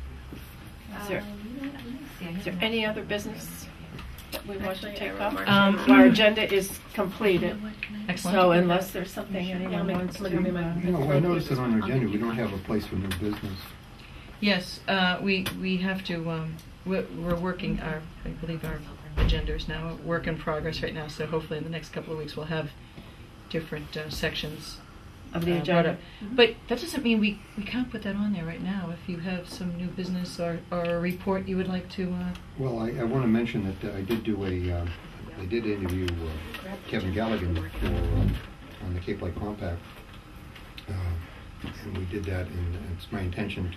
Is there any other business that we want to take up? Um, Our agenda is completed. Excellent. So unless there's something anyone wants to... I noticed that on our agenda we don't have a place for new business. Yes, we have to. We're working. I believe our agenda is now a work in progress right now. So hopefully in the next couple of weeks we'll have different sections of the agenda. But that doesn't mean we can't put that on there right now. If you have some new business or a report you would like to. Well, I want to mention that I did interview Kevin Galligan on the Cape Light Compact, and we did that. And it's my intention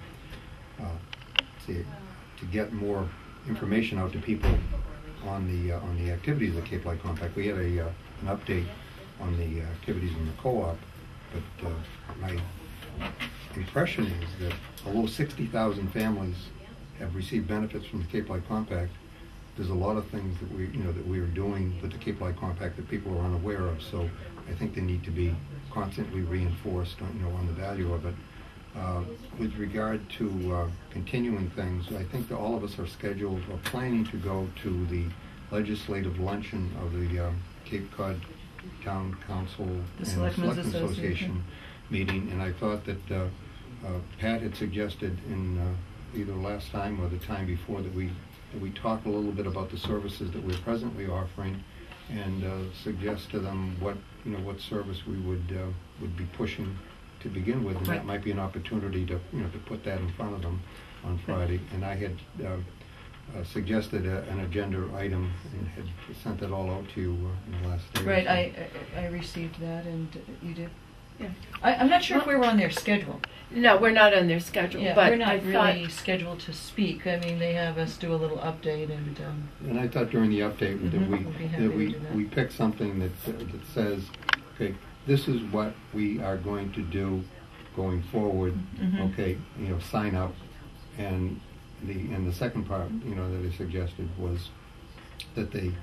to get more information out to people on the activities of the Cape Light Compact. We had an update on the activities in the co-op, but my impression is that although 60,000 families have received benefits from the Cape Light Compact, there's a lot of things that we are doing with the Cape Light Compact that people are unaware of. So I think they need to be constantly reinforced on the value of it. With regard to continuing things, I think that all of us are scheduled or planning to go to the legislative luncheon of the Cape Cod Town Council and Selectmen's Association meeting, and I thought that Pat had suggested in either last time or the time before that we talk a little bit about the services that we're presently offering, and suggest to them what service we would be pushing to begin with, and that might be an opportunity to put that in front of them on Friday. And I had suggested an agenda item and had sent that all out to you in the last day. Right, I received that, and you did. Yeah, I'm not sure if we were on their schedule. No, we're not on their schedule. Yeah, but we're not really scheduled to speak. I mean, they have us do a little update, and I thought during the update that we pick something that says, okay, this is what we are going to do going forward. Okay, sign up. And the second part, that I suggested was that they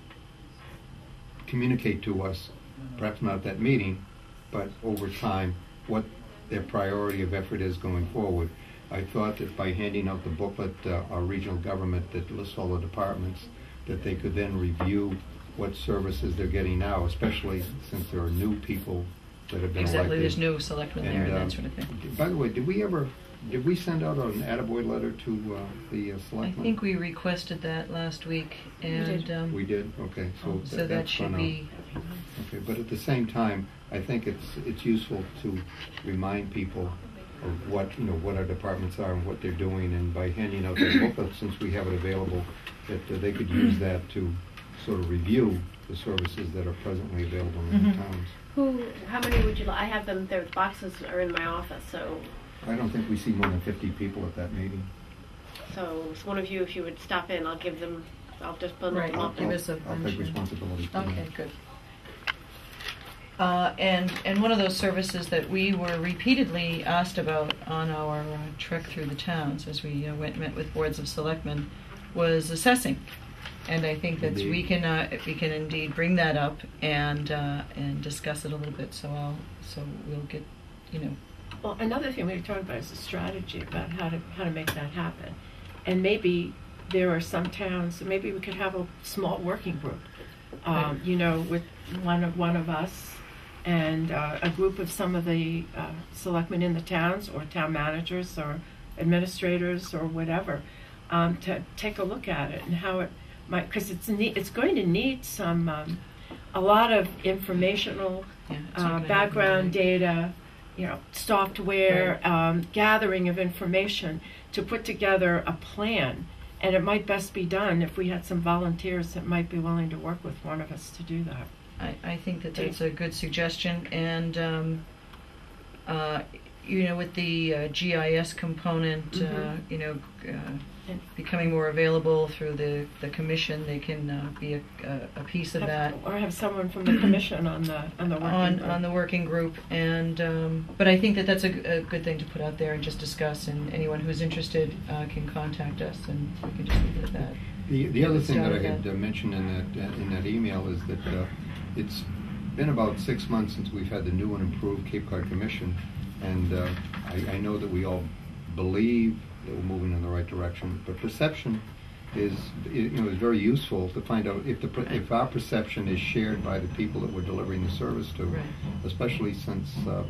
communicate to us, perhaps not at that meeting, but over time, what their priority of effort is going forward. I thought that by handing out the booklet, our regional government that lists all the departments, that they could then review what services they're getting now, especially since there are new people that have been elected. There's no selectmen there and that sort of thing. By the way, did we send out an attaboy letter to the selectmen? I think we requested that last week, and we did. Okay, so that should be Okay, but at the same time, I think it's useful to remind people of what our departments are and what they're doing, and by handing out that booklet, since we have it available, that they could use that to sort of review the services that are presently available in the towns. How many would you like? I have them, their boxes are in my office, so. I don't think we see more than 50 people at that meeting. So it's one of you, if you would stop in, I'll just bundle Right. them up. Give us a I'll bunch. take responsibility for Okay, that. good. And one of those services that we were repeatedly asked about on our trek through the towns as we went and met with boards of selectmen was assessing. And I think that we can indeed bring that up and discuss it a little bit. So we'll get, Well, another thing we were talking about is a strategy about how to make that happen. And maybe there are some towns, maybe we could have a small working group, with one of us and a group of some of the selectmen in the towns or town managers or administrators or whatever, to take a look at it and how it might, because it's going to need some a lot of informational background data, software, gathering of information to put together a plan. And it might best be done if we had some volunteers that might be willing to work with one of us to do that. I think that's a good suggestion. And, with the GIS component, becoming more available through the commission, they can be a piece of that. Or have someone from the commission on the working group. On the working group. And but I think that's a good thing to put out there and just discuss. And anyone who's interested can contact us, and we can just leave it at that. The other thing that I had mentioned in that email is that it's been about 6 months since we've had the new and improved Cape Cod Commission, and I know that we all believe that we're moving in the right direction, but perception is very useful to find out if our perception is shared by the people that we're delivering the service to, right. Especially since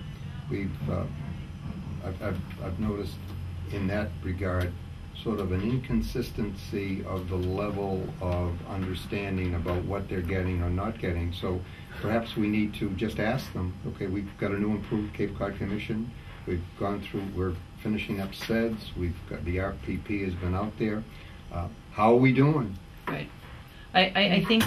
I've noticed in that regard sort of an inconsistency of the level of understanding about what they're getting or not getting. So perhaps we need to just ask them, okay, we've got a new improved Cape Cod Commission, we're finishing up SEDS, we've got the RPP has been out there, how are we doing? Right. I think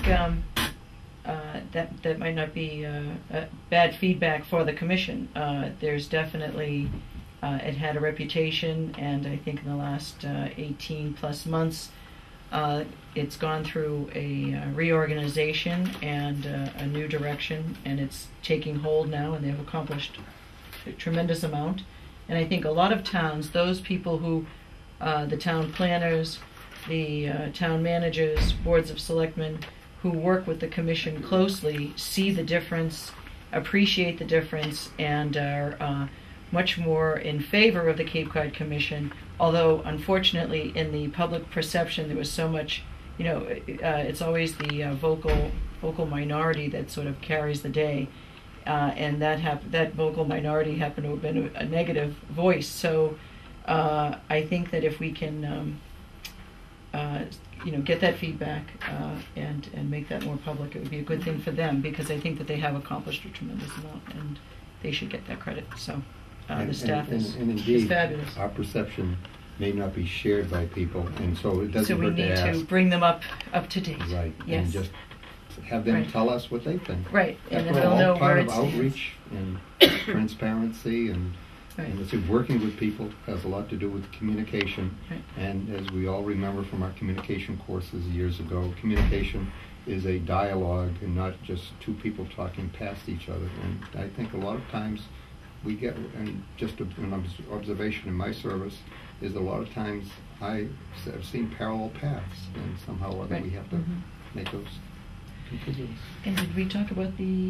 that might not be bad feedback for the commission. There's definitely it had a reputation, and I think in the last 18 plus months it's gone through a reorganization and a new direction, and it's taking hold now, and they've accomplished a tremendous amount. And I think a lot of towns, those people who, the town planners, the town managers, boards of selectmen, who work with the commission closely, see the difference, appreciate the difference, and are much more in favor of the Cape Cod Commission, although unfortunately in the public perception there was so much, it's always the vocal minority that sort of carries the day, and that vocal minority happened to have been a negative voice. So I think that if we can get that feedback and make that more public, it would be a good thing for them, because I think that they have accomplished a tremendous amount and they should get that credit. So the staff is fabulous. Our perception may not be shared by people, and so it doesn't So we hurt need to ask. to bring them up to date. Right, Yes. and just have them Right. tell us what they think. Right, and After then they'll all, know part where of it stands. outreach and transparency and Right. it's working with people has a lot to do with communication. Right. And as we all remember from our communication courses years ago, communication is a dialogue and not just two people talking past each other. And I think a lot of times we get, and just an observation in my service, is a lot of times I've seen parallel paths, and somehow or other Right. we have to make those contiguous. And did we talk about the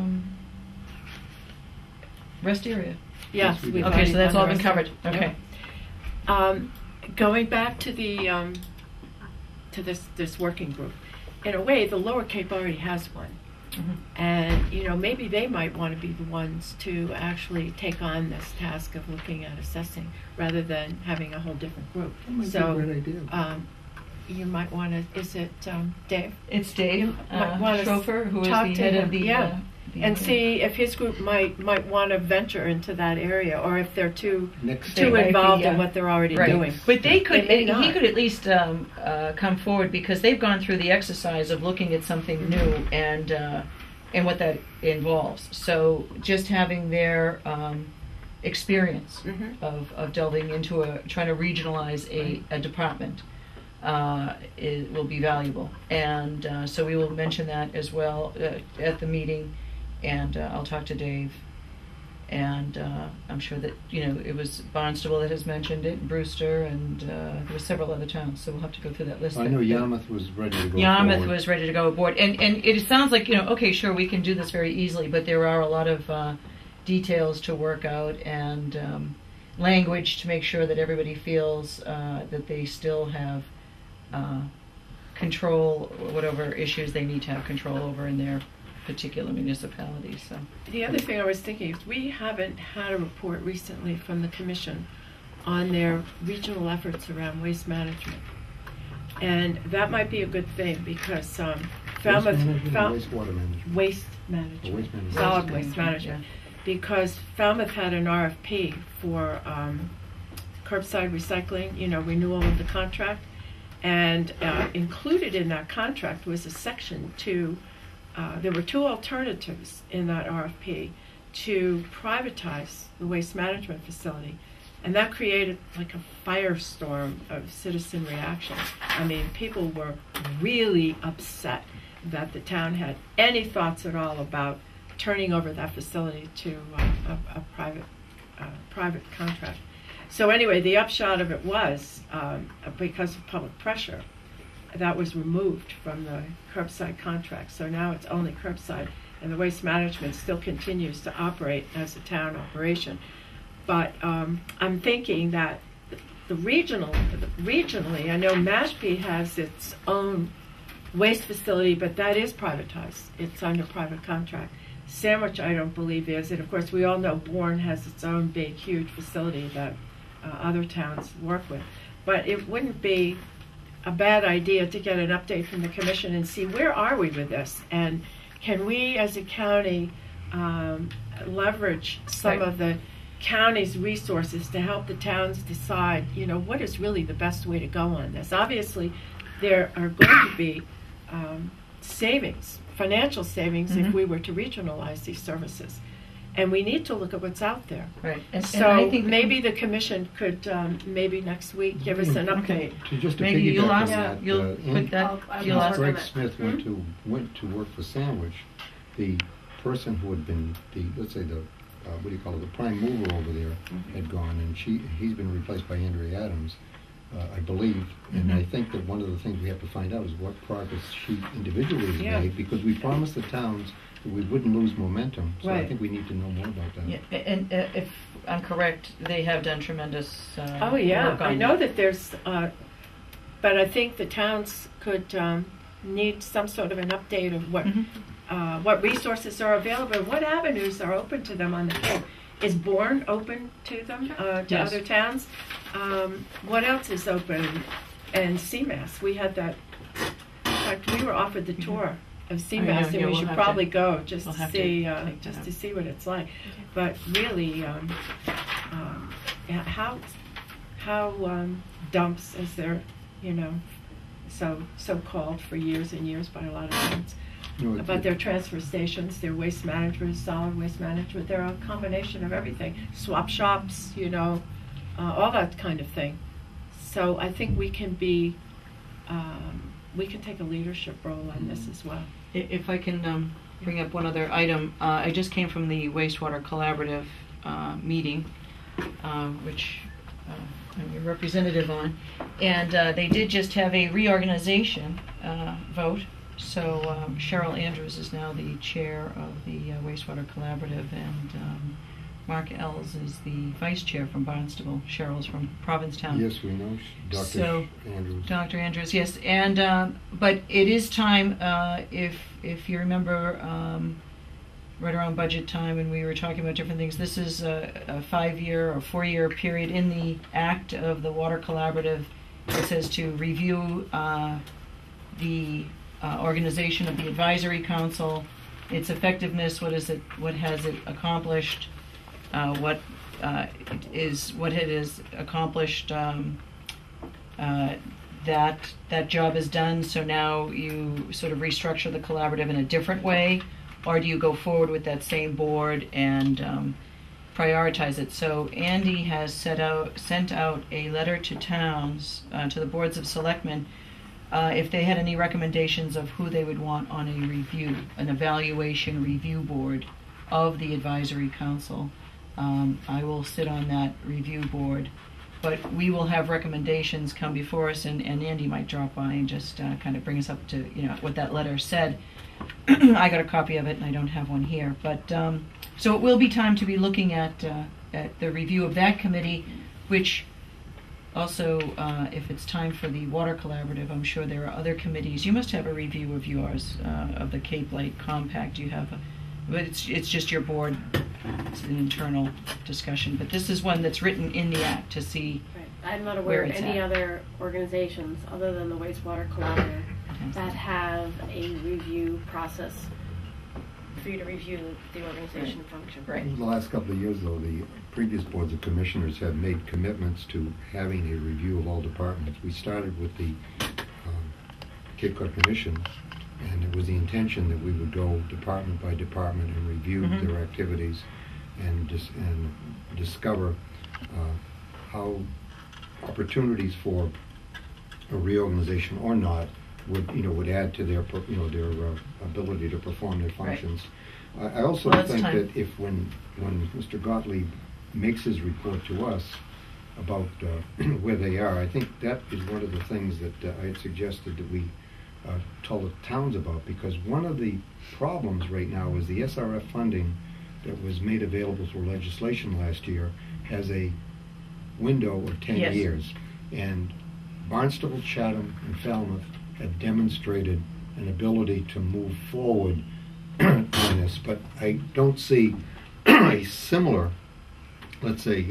rest area? Yes, Yes, we we've did. Okay, already so that's done all the been rest covered. of it. Okay. Going back to the to this working group, in a way, the Lower Cape already has one, and maybe they might want to be the ones to actually take on this task of looking at assessing rather than having a whole different group. That might be So, a great idea. you might want to, is it Dave? It's Dave You might wanna Schrofer, who is talk the to head him, of the... yeah. the And see if his group might want to venture into that area, or if they're too Next They might be, involved in what they're already Right. doing. But they could, They may he not. could at least come forward, because they've gone through the exercise of looking at something new and what that involves. So just having their experience Mhm. of delving into trying to regionalize a department will be valuable. And so we will mention that as well at the meeting, and I'll talk to Dave. And I'm sure that, it was Barnstable that has mentioned it, Brewster, and there were several other towns, so we'll have to go through that list. I know Yarmouth was ready to go Yarmouth forward. was ready to go aboard. And it sounds like, okay, sure, we can do this very easily, but there are a lot of details to work out, and language to make sure that everybody feels that they still have control, whatever issues they need to have control over in their particular municipality. So The other thing I was thinking is we haven't had a report recently from the Commission on their regional efforts around waste management. And that might be a good thing, because Falmouth... Wastewater management. Waste management. Waste management. Solid waste management. Because Falmouth had an RFP for curbside recycling, renewal of the contract. And included in that contract was a section there were two alternatives in that RFP to privatize the waste management facility. And that created like a firestorm of citizen reaction. I mean, people were really upset that the town had any thoughts at all about turning over that facility to a private contract. So anyway, the upshot of it was, because of public pressure, that was removed from the curbside contract. So now it's only curbside, and the waste management still continues to operate as a town operation. But I'm thinking that regionally, I know Mashpee has its own waste facility, but that is privatized. It's under private contract. Sandwich, I don't believe is, and of course we all know Bourne has its own big, huge facility that other towns work with. But it wouldn't be a bad idea to get an update from the Commission and see where are we with this, and can we as a county leverage some Right. of the county's resources to help the towns decide, what is really the best way to go on this. Obviously, there are going to be savings, financial savings, if Mhm. we were to regionalize these services. And we need to look at what's out there. right. And So I think maybe the Commission could maybe next week give us an update. Just to maybe piggyback you'll on ask, that, you'll put that, you'll ask. Greg Smith went to work for Sandwich. The person who had been let's say the the prime mover over there had gone, and he's been replaced by Andrea Adams, I believe. And I think that one of the things we have to find out is what progress she individually has Yeah. made, because we promised the towns that we wouldn't lose momentum. So I Right. think we need to know more about that. Yeah, and if I'm correct, they have done tremendous Oh, yeah. work on I know that there's, but I think the towns could need some sort of an update of what resources are available, what avenues are open to them on the Cape. Is Bourne open to them, to Yes. other towns? What else is open? And CMAS, we had that, in fact, we were offered the tour of CMAS, yeah, and we we'll should have probably to- go just we'll to have to see, take that just up. to see what it's like. But really, yeah, how dumps, as they're, so called for years and years by a lot of towns. But their transfer stations, their waste management, solid waste management, they're a combination of everything. Swap shops, all that kind of thing. So I think we can be, we can take a leadership role on this as well. If I can bring up one other item, I just came from the wastewater collaborative meeting, which I'm a representative on, and they did just have a reorganization vote. So Cheryl Andrews is now the chair of the wastewater collaborative, and Mark Ells is the vice chair from Barnstable. Cheryl's from Provincetown. Yes, we know. Dr. Andrews. Dr. Andrews, yes. And but it is time, if you remember, right around budget time, and we were talking about different things. This is a 5-year or 4-year period in the act of the Water Collaborative it says to review the organization of the advisory council, its effectiveness, what has it accomplished, what it has accomplished, that job is done, so now you sort of restructure the collaborative in a different way, or do you go forward with that same board and prioritize it? So Andy has sent out a letter to towns, to the boards of selectmen, if they had any recommendations of who they would want on a review, an evaluation review board of the advisory council. I will sit on that review board, but we will have recommendations come before us, and Andy might drop by and just kind of bring us up to what that letter said. I got a copy of it, and I don't have one here, but so it will be time to be looking at the review of that committee, which also, if it's time for the Water Collaborative, I'm sure there are other committees. You must have a review of yours, of the Cape Light Compact. You have, but it's just your board. It's an internal discussion. But this is one that's written in the Act to see. Right. I'm not aware of any at. other organizations other than the Wastewater Collaborative that have a review process for you to review the organization function. Right. Over the last couple of years, though, the previous boards of commissioners have made commitments to having a review of all departments. We started with the Cape Cod Commission, and it was the intention that we would go department by department and review their activities and discover how opportunities for a reorganization or not would add to their ability to perform their functions. Right. I also think that if when Mr. Gottlieb makes his report to us about where they are, I think that is one of the things that I had suggested that we tell the towns about, because one of the problems right now is the SRF funding that was made available through legislation last year has a window of 10 years, and Barnstable, Chatham, and Falmouth have demonstrated an ability to move forward on this, but I don't see a similar, let's say,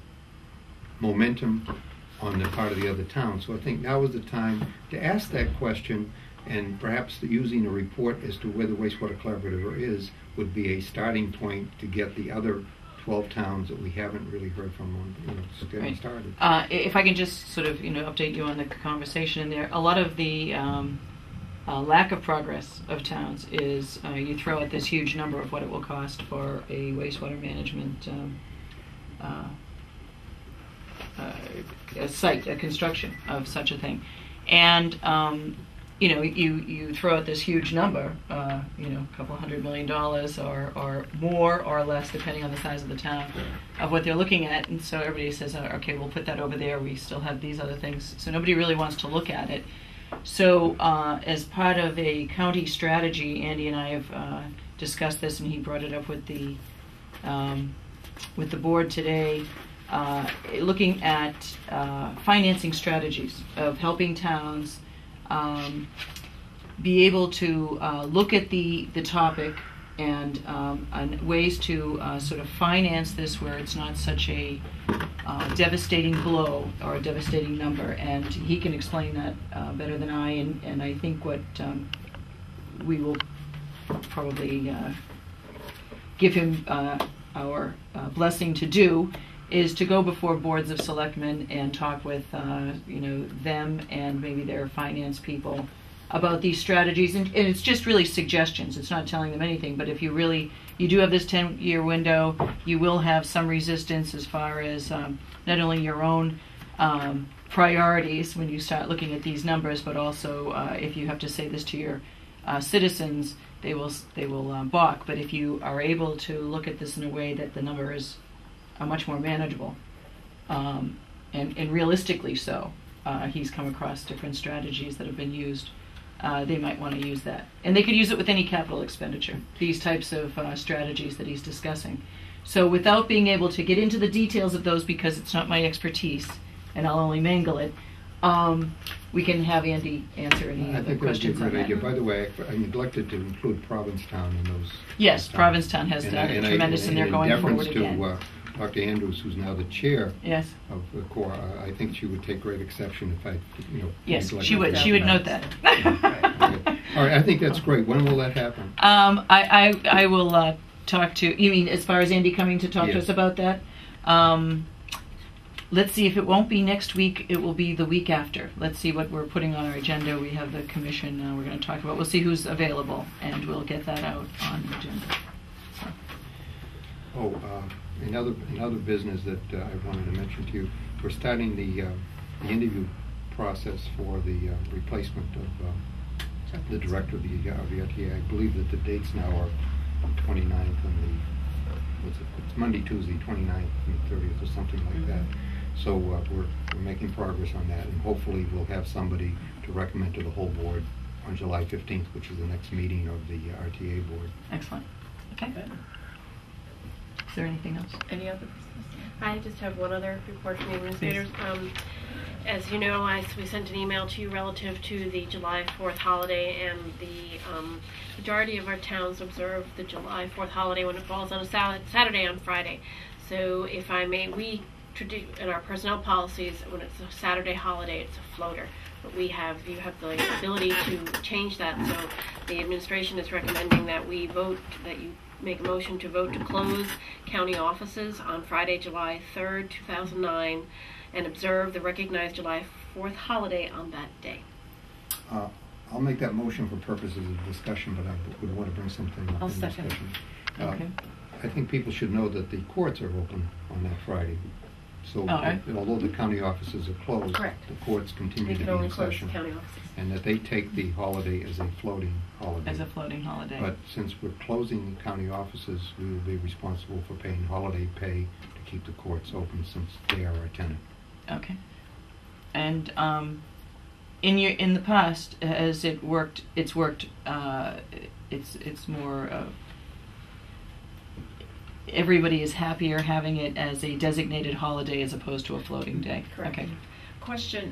momentum on the part of the other towns. So I think now is the time to ask that question, and perhaps using a report as to where the Wastewater Collaborative is would be a starting point to get the other 12 towns that we haven't really heard from on getting started. If I can just sort of update you on the conversation in there, a lot of the lack of progress of towns is you throw out this huge number of what it will cost for a wastewater management a site, a construction of such a thing, and you throw out this huge number, a couple $100 million or more or less, depending on the size of the town, of what they're looking at, and so everybody says, okay, we'll put that over there. We still have these other things, so nobody really wants to look at it. So, as part of a county strategy, Andy and I have discussed this, and he brought it up with the board today. Looking at financing strategies of helping towns be able to look at the topic and ways to sort of finance this where it's not such a devastating blow or a devastating number. And he can explain that better than I. And I think what we will probably give him our blessing to do is to go before boards of selectmen and talk with them and maybe their finance people about these strategies, and it's just really suggestions. It's not telling them anything, but if you do have this 10-year window, you will have some resistance as far as not only your own priorities when you start looking at these numbers, but also if you have to say this to your citizens, they will balk. But if you are able to look at this in a way that the number is much more manageable, and realistically so. He's come across different strategies that have been used. They might want to use that. And they could use it with any capital expenditure, these types of strategies that he's discussing. So without being able to get into the details of those, because it's not my expertise, and I'll only mangle it, we can have Andy answer any other questions on that. I think that would be a great idea. By the way, I neglected to include Provincetown in those. Yes, Provincetown has done it tremendous, and they're going forward again. Dr. Andrews, who's now the chair Yes. of the core, I think she would take great exception if I, Yes, neglect she would. that. She would note that. Okay. All right, I think that's great. When will that happen? I will talk to. You mean as far as Andy coming to talk to Yes. us about that? Let's see. If it won't be next week, it will be the week after. Let's see what we're putting on our agenda. We have the commission we're going to talk about. We'll see who's available, and we'll get that out on the agenda. So. Oh, another business that I wanted to mention to you. We're starting the interview process for the replacement of the director of the RTA. I believe that the dates now are 29th and it's Monday, Tuesday, 29th and 30th or something like that. So we're making progress on that, and hopefully we'll have somebody to recommend to the whole board on July 15th, which is the next meeting of the RTA board. Excellent. Okay. Is there anything else? Any other business? I just have one other report from the administrators. As you know, we sent an email to you relative to the July 4th holiday, and the majority of our towns observe the July 4th holiday when it falls on a Saturday on Friday. So if I may, in our personnel policies, when it's a Saturday holiday, it's a floater. But you have the ability to change that. So the administration is recommending that we vote, that you make a motion to vote to close county offices on Friday, July 3rd, 2009, and observe the recognized July 4th holiday on that day. I'll make that motion for purposes of discussion, but I would want to bring something up I'll in second. discussion. Okay. I think people should know that the courts are open on that Friday. So All right. although the county offices are closed, Correct. the courts continue We to can be only in close session. county offices. And that they take the holiday as a floating holiday. As a floating holiday. But since we're closing the county offices, we will be responsible for paying holiday pay to keep the courts open since they are our tenant. Okay. And in the past, has it worked? It's worked. It's more. Everybody is happier having it as a designated holiday as opposed to a floating day. Correct. Okay. Question,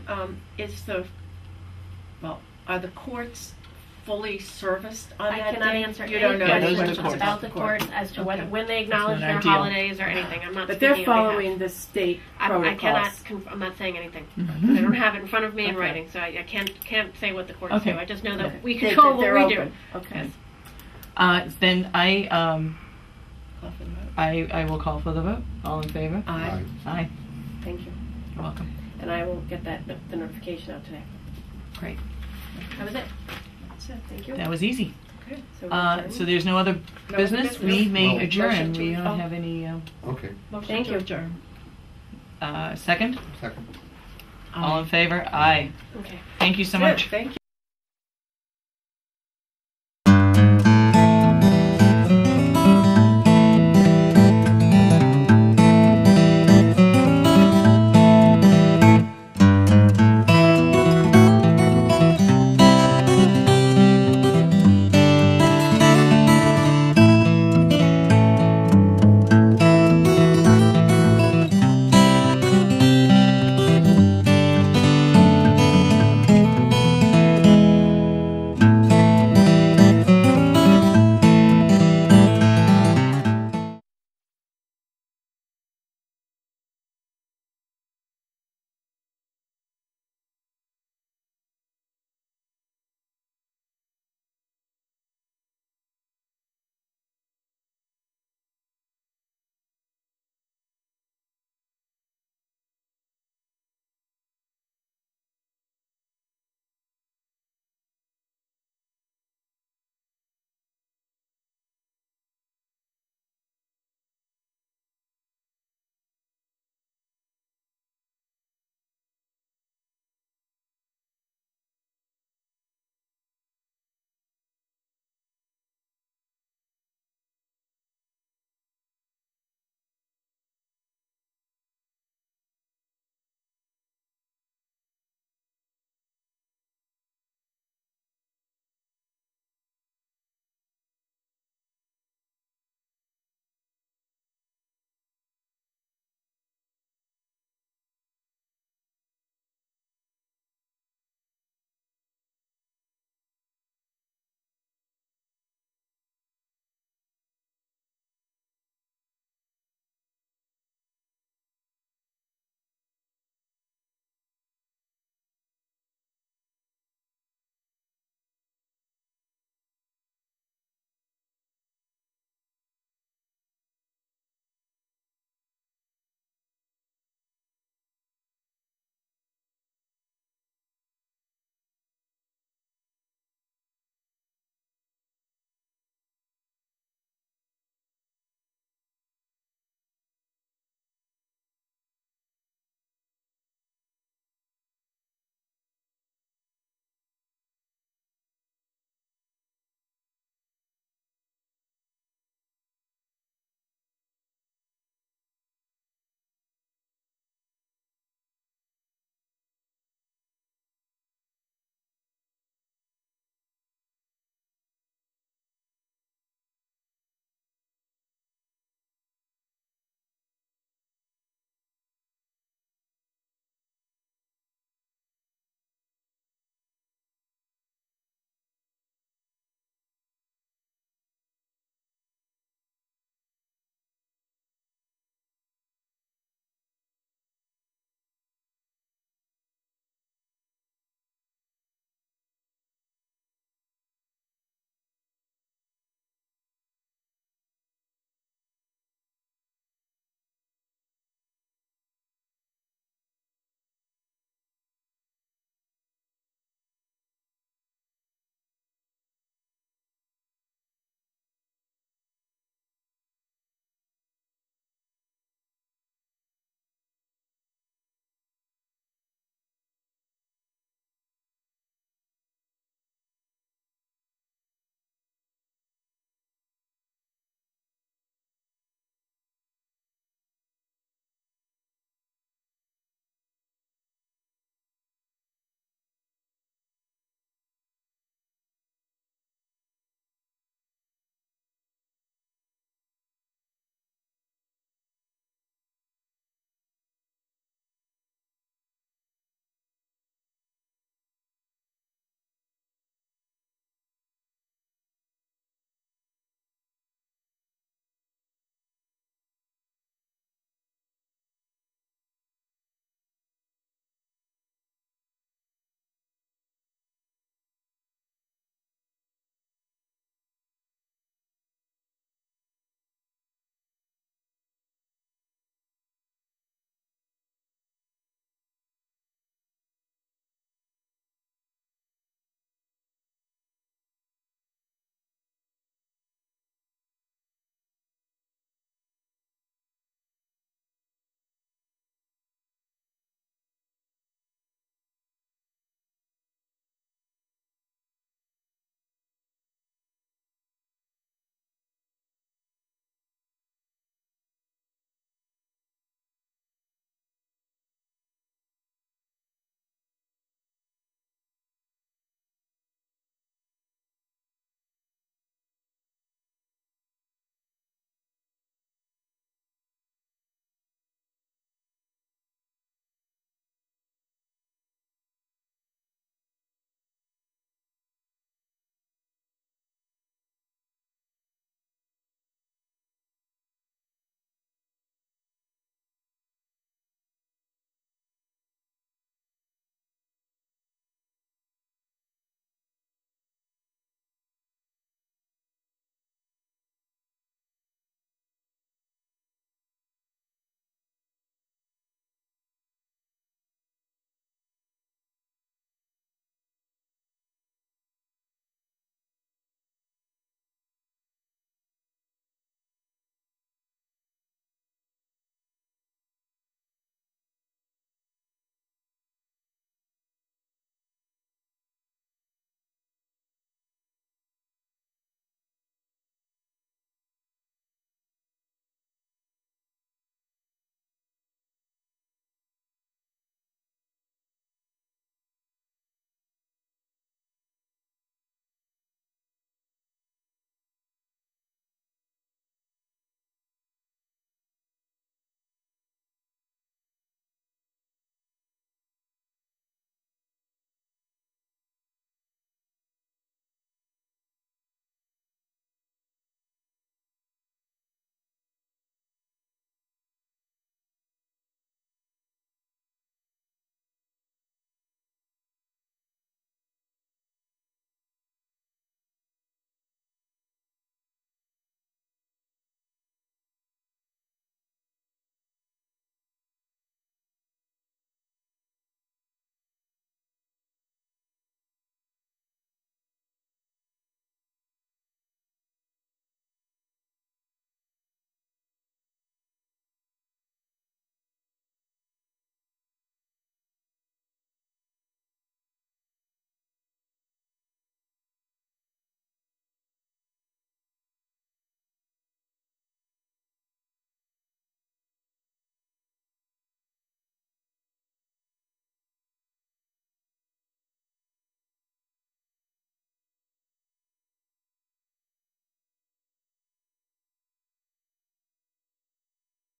are the courts fully serviced on I that cannot day? answer You any don't know any those are the questions questions courts. about the courts as to Okay. when they acknowledge not their ideal. holidays or anything. I'm not But speaking they're on following behalf. the state I protocols. cannot. I'm not saying anything. Mhm. I don't have it in front of me in Okay. writing, so I can't say what the courts Okay. do. I just know that Okay. we They- control what they're we open. do. Okay. Then I Call for the vote. I will call for the vote. All in favor? Aye. Aye. Thank you. You're welcome. And I will get the notification out today. Great. That was it. That's it. Thank you. That was easy. Okay. So there's no other No business. other We business? may Well- adjourn. Motion to- We don't oh. have any. Okay, Thank you. Adjourn. Second. second. All in favor? Aye. Okay. Thank you so That's much. it. Thank you.